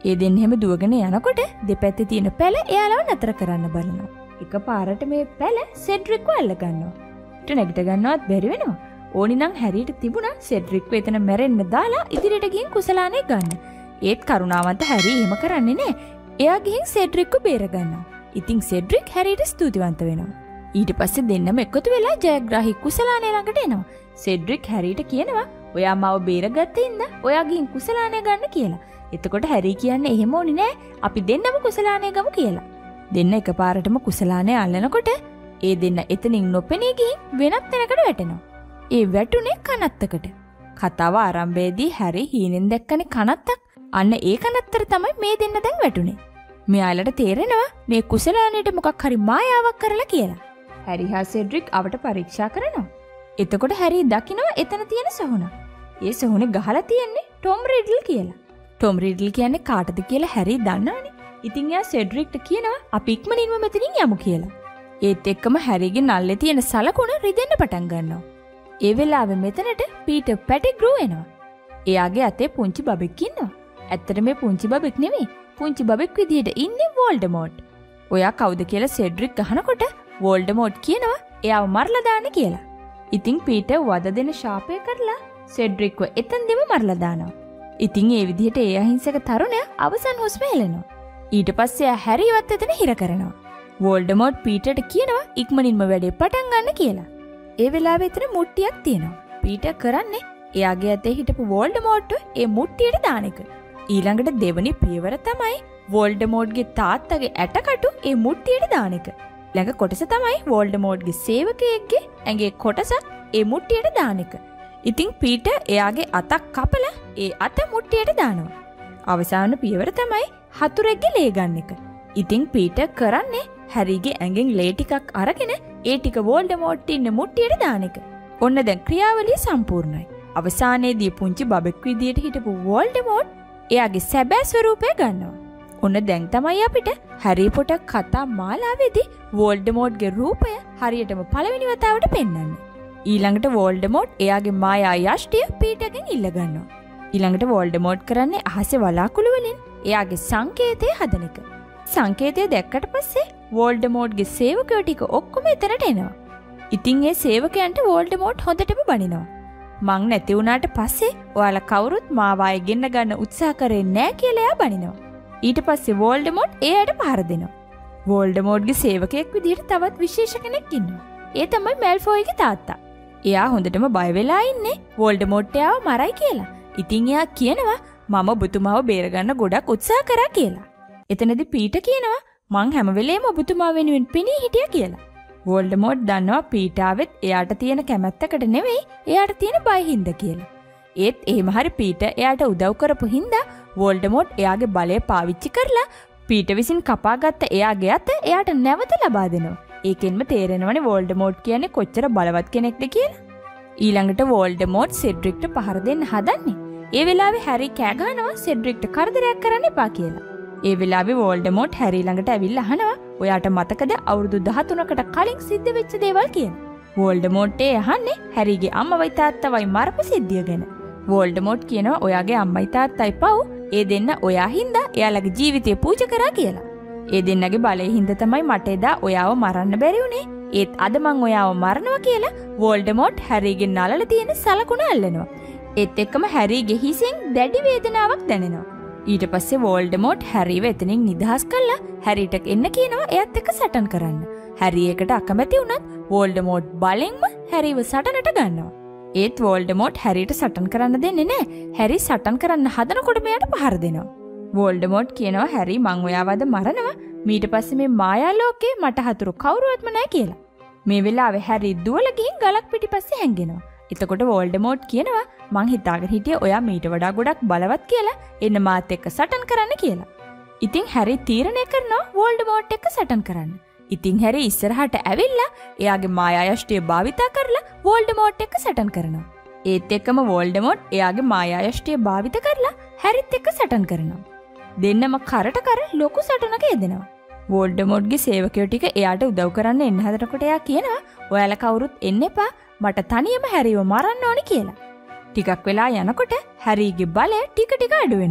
ඒ දෙන්න එහෙම දුවගෙන යනකොට දෙපැත්තේ තියෙන පැල එයාලව නතර කරන්න බලනවා. එකපාරට මේ පැල සෙඩ්රික්ව අල්ල ගන්නවා. ඊට නැගිට ගන්නවත් බැරි වෙනවා. ඕනි නම් හැරියට තිබුණා සෙඩ්රික්ව එතන මැරෙන්න දාලා ඉදිරියට ගිහින් කුසලානේ ගන්න. ඒත් කරුණාවන්ත හැරි එහෙම කරන්නේ නැහැ. එයා ගිහින් සෙඩ්රික්ව බේර ගන්නවා. ඉතින් සෙඩ්රික් හැරියට ස්තුතිවන්ත වෙනවා. ඊට පස්සේ දෙන්නම එකතු වෙලා ජයග්‍රාහී කුසලානේ ළඟට එනවා. සෙඩ්රික් හැරියට කියනවා ඔයා මාව බේරගත්තේ ඉඳ ඔයා ගිහින් කුසලානේ ගන්න කියලා. එතකොට හැරි කියන්නේ එහෙම ඕනි නෑ අපි දෙන්නම කුසලානේ ගමු කියලා. දෙන්න එකපාරටම කුසලානේ අල්ලනකොට ඒ දෙන්න එතනින් නොපෙනී ගිහින් වෙනත් තැනකට වැටෙනවා. ඒ වැටුනේ කනත්තකට. කතාව ආරම්භයේදී හැරි හීනෙන් දැක්කනේ කනත්තක්. අන්න ඒ කනත්තර තමයි මේ දෙන්න දැන් වැටුනේ. මෙයාලට තේරෙනවා මේ කුසලානේට මොකක් හරි මායාවක් කරලා කියලා. හැරි හා සෙඩ්රික් අවට පරීක්ෂා කරනවා. එතකොට හැරි දකිනවා එතන තියෙන සොහොන. ඒ සොහොනේ ගහලා තියෙන්නේ ටොම් රිඩ්ල් කියලා. ටොම් රිඩ්ල් කියන්නේ කාටද කියලා හැරි දන්නවනේ. ඉතින් එයා සෙඩ්රික්ට කියනවා අපි ඉක්මනින්ම මෙතනින් යමු කියලා. ඒත් එක්කම හැරිගේ නල්ලේ තියෙන සලකුණ රිදෙන්න පටන් ගන්නවා. ඒ වෙලාවේ මෙතනට පීටර් පැටිග්‍රූ එනවා. එයාගේ අතේ පුංචි බබෙක් ඉන්නවා. ඇත්තට මේ පුංචි බබෙක් නෙමෙයි. පුංචි බබෙක් විදියට ඉන්නේ වෝල්ඩමෝට්. ඔයා කවුද කියලා සෙඩ්රික් අහනකොට වෝල්ඩමෝට් කියනවා එයාව මරලා දාන්න කියලා. ඉතින් පීටර් වද දෙන ශාපය කරලා සෙඩ්රික්ව එතනදිම මරලා දානවා. ඉතින් ඒ විදිහට ඒ අහිංසක තරුණයා අවසන් හුස්ම හෙලනවා. ඊට පස්සේ එයා හැරිවත් එතන හිර කරනවා. වෝල්ඩමෝට් පීටර්ට කියනවා ඉක්මනින්ම වැඩේ පටන් ගන්න කියලා. ඒ වෙලාවේ එතන මුට්ටියක් තියෙනවා. පීටර් කරන්නේ එයාගේ අතේ හිටපු වෝල්ඩමෝට්ව ඒ මුට්ටියට දාන එක. ඊළඟට දෙවනි පියවර තමයි වෝල්ඩමෝට්ගේ තාත්තගේ ඇටකටු ඒ මුට්ටියට දාන එක. ළඟ කොටස තමයි වෝල්ඩමෝට්ගේ සේවකයෙක්ගේ ඇඟේ කොටසක් ඒ මුට්ටියට දාන එක. ඉතින් පීටර් එයාගේ අතක් කපලා ඒ අත මුට්ටියට දානවා. අවසාන පියවර තමයි හතුරෙක්ගේ ලේ ගන්න එක. ඉතින් පීටර් කරන්නේ හැරිගේ ඇඟෙන් ලේ ටිකක් අරගෙන ඒ ටික වෝල්ඩමෝට් ඉන්න මුට්ටියට දාන එක. ඔන්න දැන් ක්‍රියාවලිය සම්පූර්ණයි. අවසානයේදී පුංචි බබෙක් විදියට හිටපු වෝල්ඩමෝට් එයාගේ සැබෑ ස්වරූපය ගන්නවා. ඔන්න දැන් තමයි අපිට හැරි පොටර් කතා මාලාවේදී වෝල්ඩමෝට්ගේ රූපය හරියටම පළවෙනි වතාවට පෙන්වන්නේ. ඊළඟට වෝල්ඩමෝට් එයාගේ මායා යෂ්ටිය පීටර්ගෙන් ඉල්ල ගන්නවා. ඊළඟට වෝල්ඩමෝට් කරන්නේ අහසේ වලාකුළු වලින් එයාගේ සංකේතය හදන එක. සංකේතය දැක්කට පස්සේ වෝල්ඩමෝට්ගේ සේවකයෝ ටික ඔක්කොම එතනට එනවා. ඉතින් ඒ සේවකයන්ට වෝල්ඩමෝට් හොඳටම බනිනවා. මං නැති වුණාට පස්සේ ඔයාලා කවුරුත් මාව ආයෙ ගෙන්න ගන්න උත්සාහ කරේ නැහැ කියලා එයා බනිනවා. ඊට පස්සේ වෝල්ඩමෝට් එයාට පහර දෙනවා. වෝල්ඩමෝට්ගේ සේවකයෙක් විදිහට තවත් විශේෂ කෙනෙක් ඉන්නවා. ඒ තමයි මැල්ෆෝයිගේ තාත්තා. එයා හොඳටම බය වෙලා ඉන්නේ වෝල්ඩමෝට් එයාව මරයි කියලා. ඉතින් එයා කියනවා මම ඔබතුමාව බේරගන්න ගොඩක් උත්සාහ කරා කියලා. එතනදී පීටර් කියනවා මං හැම වෙලේම ඔබතුමා වෙනුවෙන් පෙනී හිටියා කියලා. වෝල්ඩමෝට් දන්නවා පීටර් ආවෙත් එයාට තියෙන කැමැත්තකට නෙවෙයි එයාට තියෙන බය හින්දා කියලා. ඒත් එහෙම හරි පීටර් එයාට උදව් කරපු හින්දා වෝල්ඩමෝට් එයාගේ බලය පාවිච්චි කරලා පීටර් විසින් කපාගත්ත එයාගේ අත එයාට නැවත ලබා දෙනවා. ඒකෙන්ම තේරෙනවනේ වෝල්ඩමෝට් කියන්නේ කොච්චර බලවත් කෙනෙක්ද කියලා. ඊළඟට වෝල්ඩමෝට් සෙඩ්රික්ට පහර දෙන්න හදන්නේ. ඒ වෙලාවේ හැරි කෑ ගහනවා සෙඩ්රික්ට කරදරයක් කරන්න එපා කියලා. ඒ වෙලාවේ වෝල්ඩමෝට් හැරි ළඟට ඇවිල්ලා අහනවා ඔයාට මතකද අවුරුදු 13කට කලින් සිද්ධ වෙච්ච දේවල් කියලා. වෝල්ඩමෝට් අහන්නේ හැරිගේ අම්මවයි තාත්තවයි මරපු සිද්ධිය ගැන. වෝල්ඩමෝට් කියනවා ඔයාගේ අම්මයි තාත්තයි පව් ඒ දෙන්න ඔයා හින්දා එයාලගේ ජීවිතය පූජා කරා කියලා. ඒ දෙන්නගේ බලය හින්දා තමයි මට එදා ඔයාව මරන්න බැරි වුණේ. ඒත් අද මං ඔයාව මරනවා කියලා වෝල්ඩමෝට් හැරිගේ නළල තියෙන සලකුණ අල්ලනවා. ඒත් එක්කම හැරිගේ හිසෙන් දැඩි වේදනාවක් දැනෙනවා. ඊට පස්සේ වෝල්ඩමෝට් හැරිව එතනින් නිදහස් කළා හැරිට එන්න කියනවා එයත් එක්ක සටන් කරන්න. හැරි ඒකට අකමැති වුණත් වෝල්ඩමෝට් බලෙන්ම හැරිව සටනට ගන්නවා. ඒත් වෝල්ඩමෝට් හැරිට සටන් කරන්න දෙන්නේ නැහැ. හැරි සටන් කරන්න හදනකොට මෙයාට පහර දෙනවා. වෝල්ඩමෝට් කියනවා හැරි මං ඔයාව අද මරනවා. ඊට පස්සේ මේ මායා ලෝකේ මට හතුරු කවුරුවත්ම නැහැ කියලා. මේ වෙලාවේ හැරි දුවලා ගිහින් ගලක් පිටිපස්සේ හැංගෙනවා. එතකොට වෝල්ඩමෝට් කියනවා මං හිතාගෙන හිටියේ ඔයා මීට වඩා ගොඩක් බලවත් කියලා එන්න මාත් එක්ක සටන් කරන්න කියලා. ඉතින් හැරි තීරණය කරනවා වෝල්ඩමෝට් එක්ක සටන් කරන්න. ඉතින් හැරි ඉස්සරහට ඇවිල්ලා එයාගේ මායා යෂ්ටිය භාවිතා කරලා වෝල්ඩමෝට් එක්ක සටන් කරනවා. ඒත් එක්කම වෝල්ඩමෝට් එයාගේ මායා යෂ්ටිය භාවිත කරලා හැරිත් එක්ක සටන් කරනවා. දෙන්නම කරට කර ලොකු සටනක යෙදෙනවා. වෝල්ඩමෝට්ගේ සේවකයෝ ටික එයාට උදව් කරන්න එන්න හදනකොට එයා කියනවා ඔයාලා කවුරුත් එන්න එපා මට තනියම හැරිව මරන්න ඕනි කියලා. ටිකක් වෙලා යනකොට හැරිගේ බලය ටික ටික අඩු වෙනවා.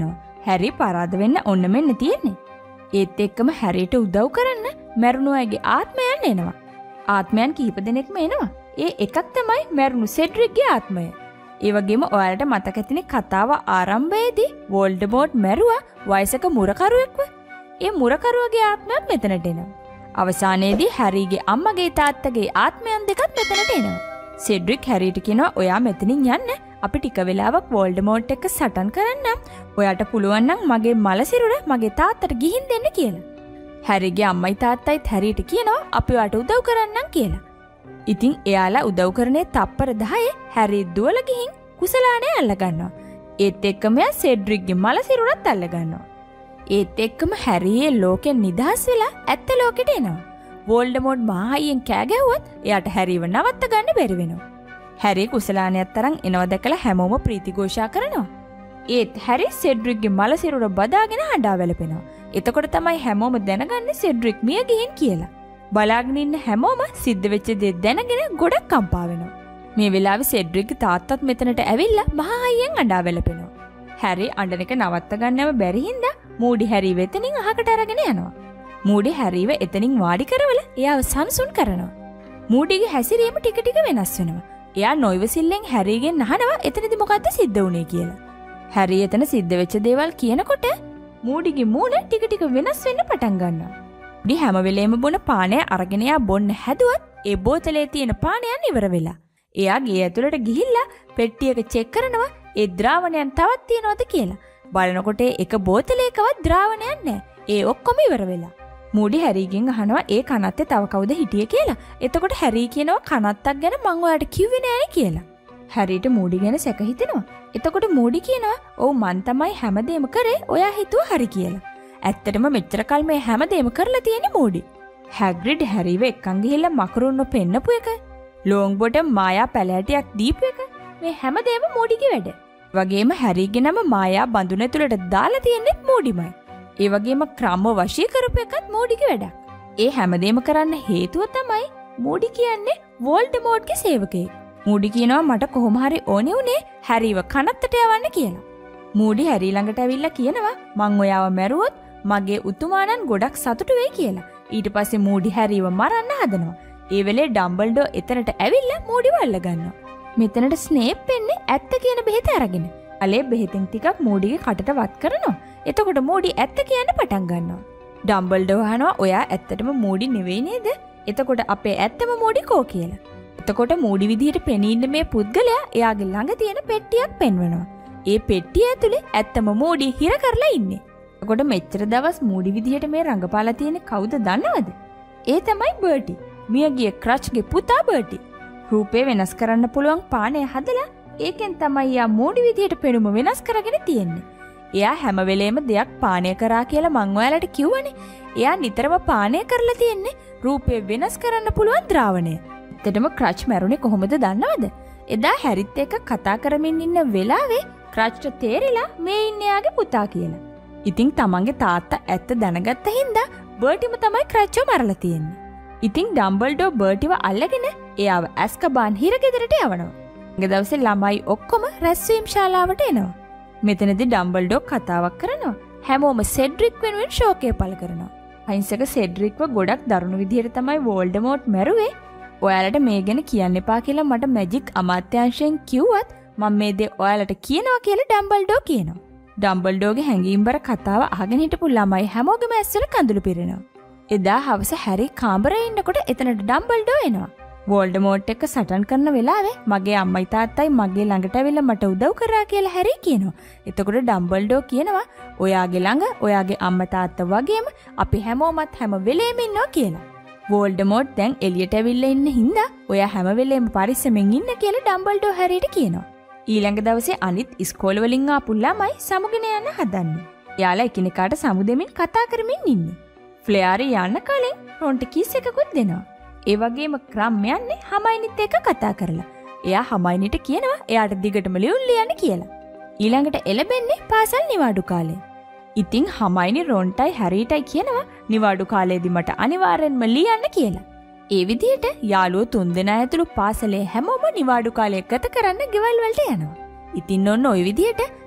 හැරි පරාද වෙන්න ඔන්න මෙන්න තියෙන්නේ. ඒත් එක්කම හැරිට උදව් කරන්න මැරුණු අයගේ ආත්මයන් එනවා. ආත්මයන් කිහිප දෙනෙක්ම එනවා. ඒ එකක් තමයි මැරුණු සෙඩ්රික්ගේ ආත්මය. ඒ වගේම ඔයාලට මතක ඇතිනේ කතාව ආරම්භයේදී වෝල්ඩමෝට් මැරුවා වයසක මුරකරුවෙක්ව. ඒ මුරකරුවගේ ආත්මයක් මෙතනට එනවා. අවසානයේදී හැරිගේ අම්මගේ තාත්තගේ ආත්මයන් දෙකත් මෙතනට එනවා. සෙඩ්රික් හැරිට කියනවා ඔයා මෙතනින් යන්න. අපි ටික වෙලාවක් වෝල්ඩමෝට් එක්ක සටන් කරන්නම්. ඔයාට පුළුවන් නම් මගේ මලසිරුර මගේ තාත්තට ගිහින් දෙන්න කියලා. හැරිගේ අම්මයි තාත්තයිත් හැරිට කියනවා අපි ඔයාට උදව් කරන්නම් කියලා. ඉතින් එයාලා උදව් කරන්නේ තප්පර 10 හැරි දුවලා ගිහින් කුසලානේ අල්ල ගන්නවා. ඒත් එක්කම සෙඩ්රික්ගේ මලසිරුරත් අල්ල ගන්නවා. ඒත් එක්කම හැරියේ ලෝකෙන් නිදහස් වෙලා ඇත්ත ලෝකෙට එනවා. වෝල්ඩමෝට් මහායියෙන් කෑ ගැහුවත් එයාට හැරිව නවත්ත ගන්න බැරි වෙනවා. හැරි කුසලානියක් තරම් එනවා දැකලා හැමෝම ප්‍රීතිഘോഷා කරනවා. ඒත් හැරි සෙඩ්රික්ගේ මලසිරුර බදාගෙන හඬා වැළපෙනවා. එතකොට තමයි හැමෝම දැනගන්නේ සෙඩ්රික් මිය ගිහින් කියලා. බලාගෙන ඉන්න හැමෝම සිද්ධ වෙච්ච දේ දැනගෙන ගොඩක් කම්පා වෙනවා. මේ වෙලාවේ සෙඩ්රික්ගේ තාත්තත් මෙතනට ඇවිල්ලා මහා අයියෙන් අඬා වැළපෙනවා. හැරි අඬන එක නවත්ත ගන්නව බැරි හින්දා මූඩි හැරි වෙතනින් අහකට අරගෙන යනවා. මූඩි හැරිව එතනින් වාඩි කරවලා එයාව සම්සුන් කරනවා. මූඩිගේ හැසිරීම ටික ටික වෙනස් වෙනවා. එයා නොයිවසිල්ලෙන් හැරිගෙන් අහනවා එතනදි මොකද්ද සිද්ධ වුනේ කියලා. හැරි එතන සිද්ධ වෙච්ච දේවල් කියනකොට මූඩිගේ මූණ ටික ටික වෙනස් වෙන්න පටන් ගන්නවා. මූඩි හැම වෙලේම බොන පානය අරගෙන යා බොන්න හැදුවත් ඒ බෝතලේ තියෙන පානයන් ඉවර වෙලා. එයා ගේ ඇතුළට ගිහිල්ලා පෙට්ටියක චෙක් කරනවා ඒ ද්‍රාවණයන් තවත් තියෙනවද කියලා. බලනකොට එක බෝතලයකවත් ද්‍රාවණයක් නැහැ. ඒ ඔක්කොම ඉවර වෙලා. මූඩි හැරිගෙන් අහනවා ඒ කනත්තේ තව කවුද හිටියේ කියලා. එතකොට හැරි කියනවා කනත්තක් ගැන මං ඔයාලට කිව්වේ නෑනේ කියලා. හැරිට මූඩි ගැන සැක හිතෙනවා. එතකොට මූඩි කියනවා ඔව් මං තමයි හැමදේම කරේ ඔයා හිතුවා හරි කියලා. ඇත්තටම මෙච්චර කල් මේ හැමදේම කරලා තියෙන්නේ මූඩි. හැග්‍රිඩ් හැරිව එක්කන් ගිහිල්ලා මකරුන්නෝ පෙන්නපු එක. ලෝංග් බොටම් මායා පැලෑටියක් දීපු එක. මේ හැමදේම මූඩිගේ වැඩ. වගේම හැරිගේ නම මායා බඳුන ඇතුළට දාලා තියෙන්නේ මූඩිමයි. ඒ වගේම ක්‍රම වශී කරපු එකත් මූඩිගේ වැඩක්. ඒ හැමදේම කරන්න හේතුව තමයි මූඩි කියන්නේ වෝල්ඩමෝට්ගේ සේවකයෙක්. මූඩි කියනවා මට කොහොම හරි ඕනේ උනේ හැරිව කනත්තට යවන්න කියලා. මූඩි හැරි ළඟට ඇවිල්ලා කියනවා මං ඔයාව මැරුවොත් මගේ උතුමාණන් ගොඩක් සතුටු වෙයි කියලා. ඊට පස්සේ මූඩි හැරිව මරන්න හදනවා. ඒ වෙලේ ඩම්බල්ඩෝ එතනට ඇවිල්ලා මූඩිව අල්ල ගන්නවා. මෙතනට ස්නේප් එන්නේ ඇත්ත කියන බෙහෙත අරගෙන. අලේ බෙහෙතෙන් ටිකක් මූඩිගේ කටට වත් කරනවා. එතකොට මූඩි ඇත්ත කියන්න පටන් ගන්නවා. ඩම්බල්ඩෝ අහනවා ඔයා ඇත්තටම මූඩි නෙවෙයි නේද? එතකොට අපේ ඇත්තම මූඩි කෝ කියලා. එතකොට මූඩි විදිහට පෙනී ඉන්න මේ පුද්ගලයා එයාගේ ළඟ තියෙන පෙට්ටියක් පෙන්වනවා. ඒ පෙට්ටිය ඇතුලේ ඇත්තම මූඩි හිර කරලා ඉන්නේ. එතකොට මෙච්චර දවස් මූඩි විදිහට මේ රඟපාලා තියෙන්නේ කවුද දන්නවද? ඒ තමයි බර්ටි. මියගිය ක්‍රච්ගේ පුතා බර්ටි. රූපේ වෙනස් කරන්න පුළුවන් පානය හදලා ඒකෙන් තමයි යා මූඩි විදිහට පෙනුම වෙනස් කරගෙන තියෙන්නේ. එයා හැම වෙලේම දෙයක් පානය කරා කියලා මං ඔයාලට කිව්වනේ. එයා නිතරම පානය කරලා තියෙන්නේ රූපේ වෙනස් කරන්න පුළුවන් ද්‍රාවණය. ඇත්තටම ක්‍රච් මැරුණේ කොහොමද දන්නවද? එදා හැරිත් එක්ක කතා කරමින් ඉන්න වෙලාවේ ක්‍රච්ට තේරිලා මේ ඉන්නේ යාගේ පුතා කියලා. ඉතින් තමන්ගේ තාත්තා ඇත්ත දැනගත්ත හින්දා බර්ටිම තමයි ක්‍රච්ව මරලා තියෙන්නේ. ඉතින් ඩම්බල්ඩෝ බර්ටිව අල්ලගෙන එයාව ඇස්කබාන් හිරගෙදරට යවනවා. ඊග දවසේ ළමයි ඔක්කොම රැස්වීම් ශාලාවට එනවා. මෙතනදී ඩම්බල්ඩෝ කතාවක් කරනවා. හැමෝම සෙඩ්රික් වෙනුවෙන් ශෝකය පළ කරනවා. අහිංසක සෙඩ්රික්ව ගොඩක් දරුණු විදිහට තමයි වෝල්ඩමෝට් මැරුවේ. ඔයාලට මේ ගැන කියන්න එපා කියලා මට මැජික් අමාත්‍යාංශයෙන් කිව්වත් මම මේ දේ ඔයාලට කියනවා කියලා ඩම්බල්ඩෝ කියනවා. ඩම්බල්ඩෝගේ හැංගීම්බර කතාව අහගෙන හිටපු ළමයි හැමෝගෙම ඇස්වල කඳුළු පිරෙනවා. එදා හවස හැරි කාමරේ ඉන්නකොට එතනට ඩම්බල්ඩෝ එනවා. වෝල්ඩමෝට් එක්ක සටන් කරන වෙලාවේ මගේ අම්මයි තාත්තයි මගේ ළඟට ඇවිල්ලා මට උදව් කරා කියලා හැරි කියනවා. එතකොට ඩම්බල්ඩෝ කියනවා ඔයාගේ ළඟ ඔයාගේ අම්මා තාත්තා වගේම අපි හැමෝමත් හැම වෙලේම ඉන්නවා කියලා. වෝල්ඩමෝට් දැන් එළියට ඇවිල්ලා ඉන්න හින්දා ඔයා හැම වෙලේම පරිස්සමෙන් ඉන්න කියලා ඩම්බල්ඩෝ හැරිට කියනවා. ඊළඟ දවසේ අනිත් ඉස්කෝල වලින් ආපු ළමයි සමුගෙන යන්න හදන්නේ. එයාලා එකිනෙකාට සමු දෙමින් කතා කරමින් ඉන්නේ. ෆ්ලෙයාරි යන්න කලින් රොන්ට කිස් එකකුත් දෙනවා. ඒ වගේම ක්‍රම් යන්නේ හමයිනිත් එක්ක කතා කරලා. එයා හමයිනිට කියනවා එයාට දිගටම ලියුම් ලියන්න කියලා. ඊළඟට එළබෙන්නේ පාසල් නිවාඩු කාලේ. ඉතින් හමයිනි රොන්ටයි හැරිටයි කියනවා නිවාඩු කාලේදී මට අනිවාර්යෙන්ම ලියන්න කියලා. ඒ විදිහට යාළුවෝ 3 දෙනා ඇතුළු පාසලේ හැමෝම නිවාඩු කාලය ගත කරන්න ගෙවල් වලට යනවා. ඉතින් ඔන්න ওই විදිහට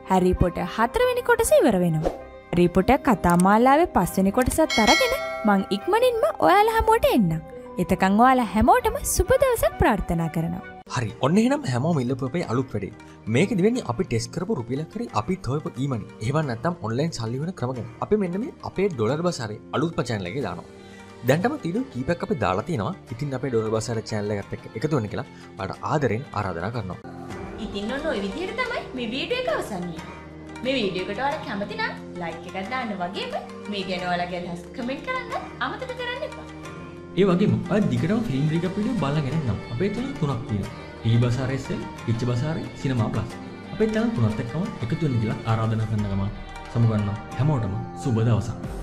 හැරි පොටර් 4 වෙනි කොටස ඉවර වෙනවා. හැරි පොටර් කතාමාලාවේ 5 වෙනි කොටසත් අරගෙන මං ඉක්මනින්ම ඔයාලා හැමෝට එන්නම්. එතකන් ඔයාලා හැමෝටම සුබ දවසක් ප්‍රාර්ථනා කරනවා. හරි ඔන්න එහෙනම් හැමෝම ඉල්ලපු අපේ අලුත් වැඩේ. මේකෙදි වෙන්නේ අපි ටෙස්ට් කරපු රුපියලක් හරි අපිත් හොයපු ඊමනි. එහෙම නැත්නම් ඔන්ලයින් සල්ලි වෙන ක්‍රම ගැන. අපි මෙන්න මේ අපේ ඩොලර් බසාරේ අලුත්ම channel එකේ දානවා. දැන්ටම වීඩියෝ කීපයක් අපි දාලා තිනවා. ඉතින් අපේ ඩොලර් බසාරේ channel එකත් එක්ක එකතු වෙන්න කියලා ඔයාලට ආදරෙන් ආරාධනා කරනවා. ඉතින් ඔන්න ඔය විදිහට තමයි මේ වීඩියෝ එක අවසන් වෙන්නේ. මේ වීඩියෝ එකට ඔයාලා කැමති නම් ලයික් එකක් දාන්න වගේම මේ ගැන ඔයාලගේ අදහස් කමෙන්ට් කරන්න අමතක කරන්න එපා. ඒ වගේම ඔය දිගටම ෆිල්ම් රීකප් වීඩියෝ බලගෙන ඉන්නම්. අපේ channel තුනක් තියෙනවා. ටී බසාරේ සෙල්, පිච් බසාරේ, සිනමා ප්ලස්. අපේ channel තුනත් එක්කම එකතු වෙන්න කියලා ආරාධනා කරන ගමන් සමු ගන්නවා හැමෝටම සුබ දවසක්.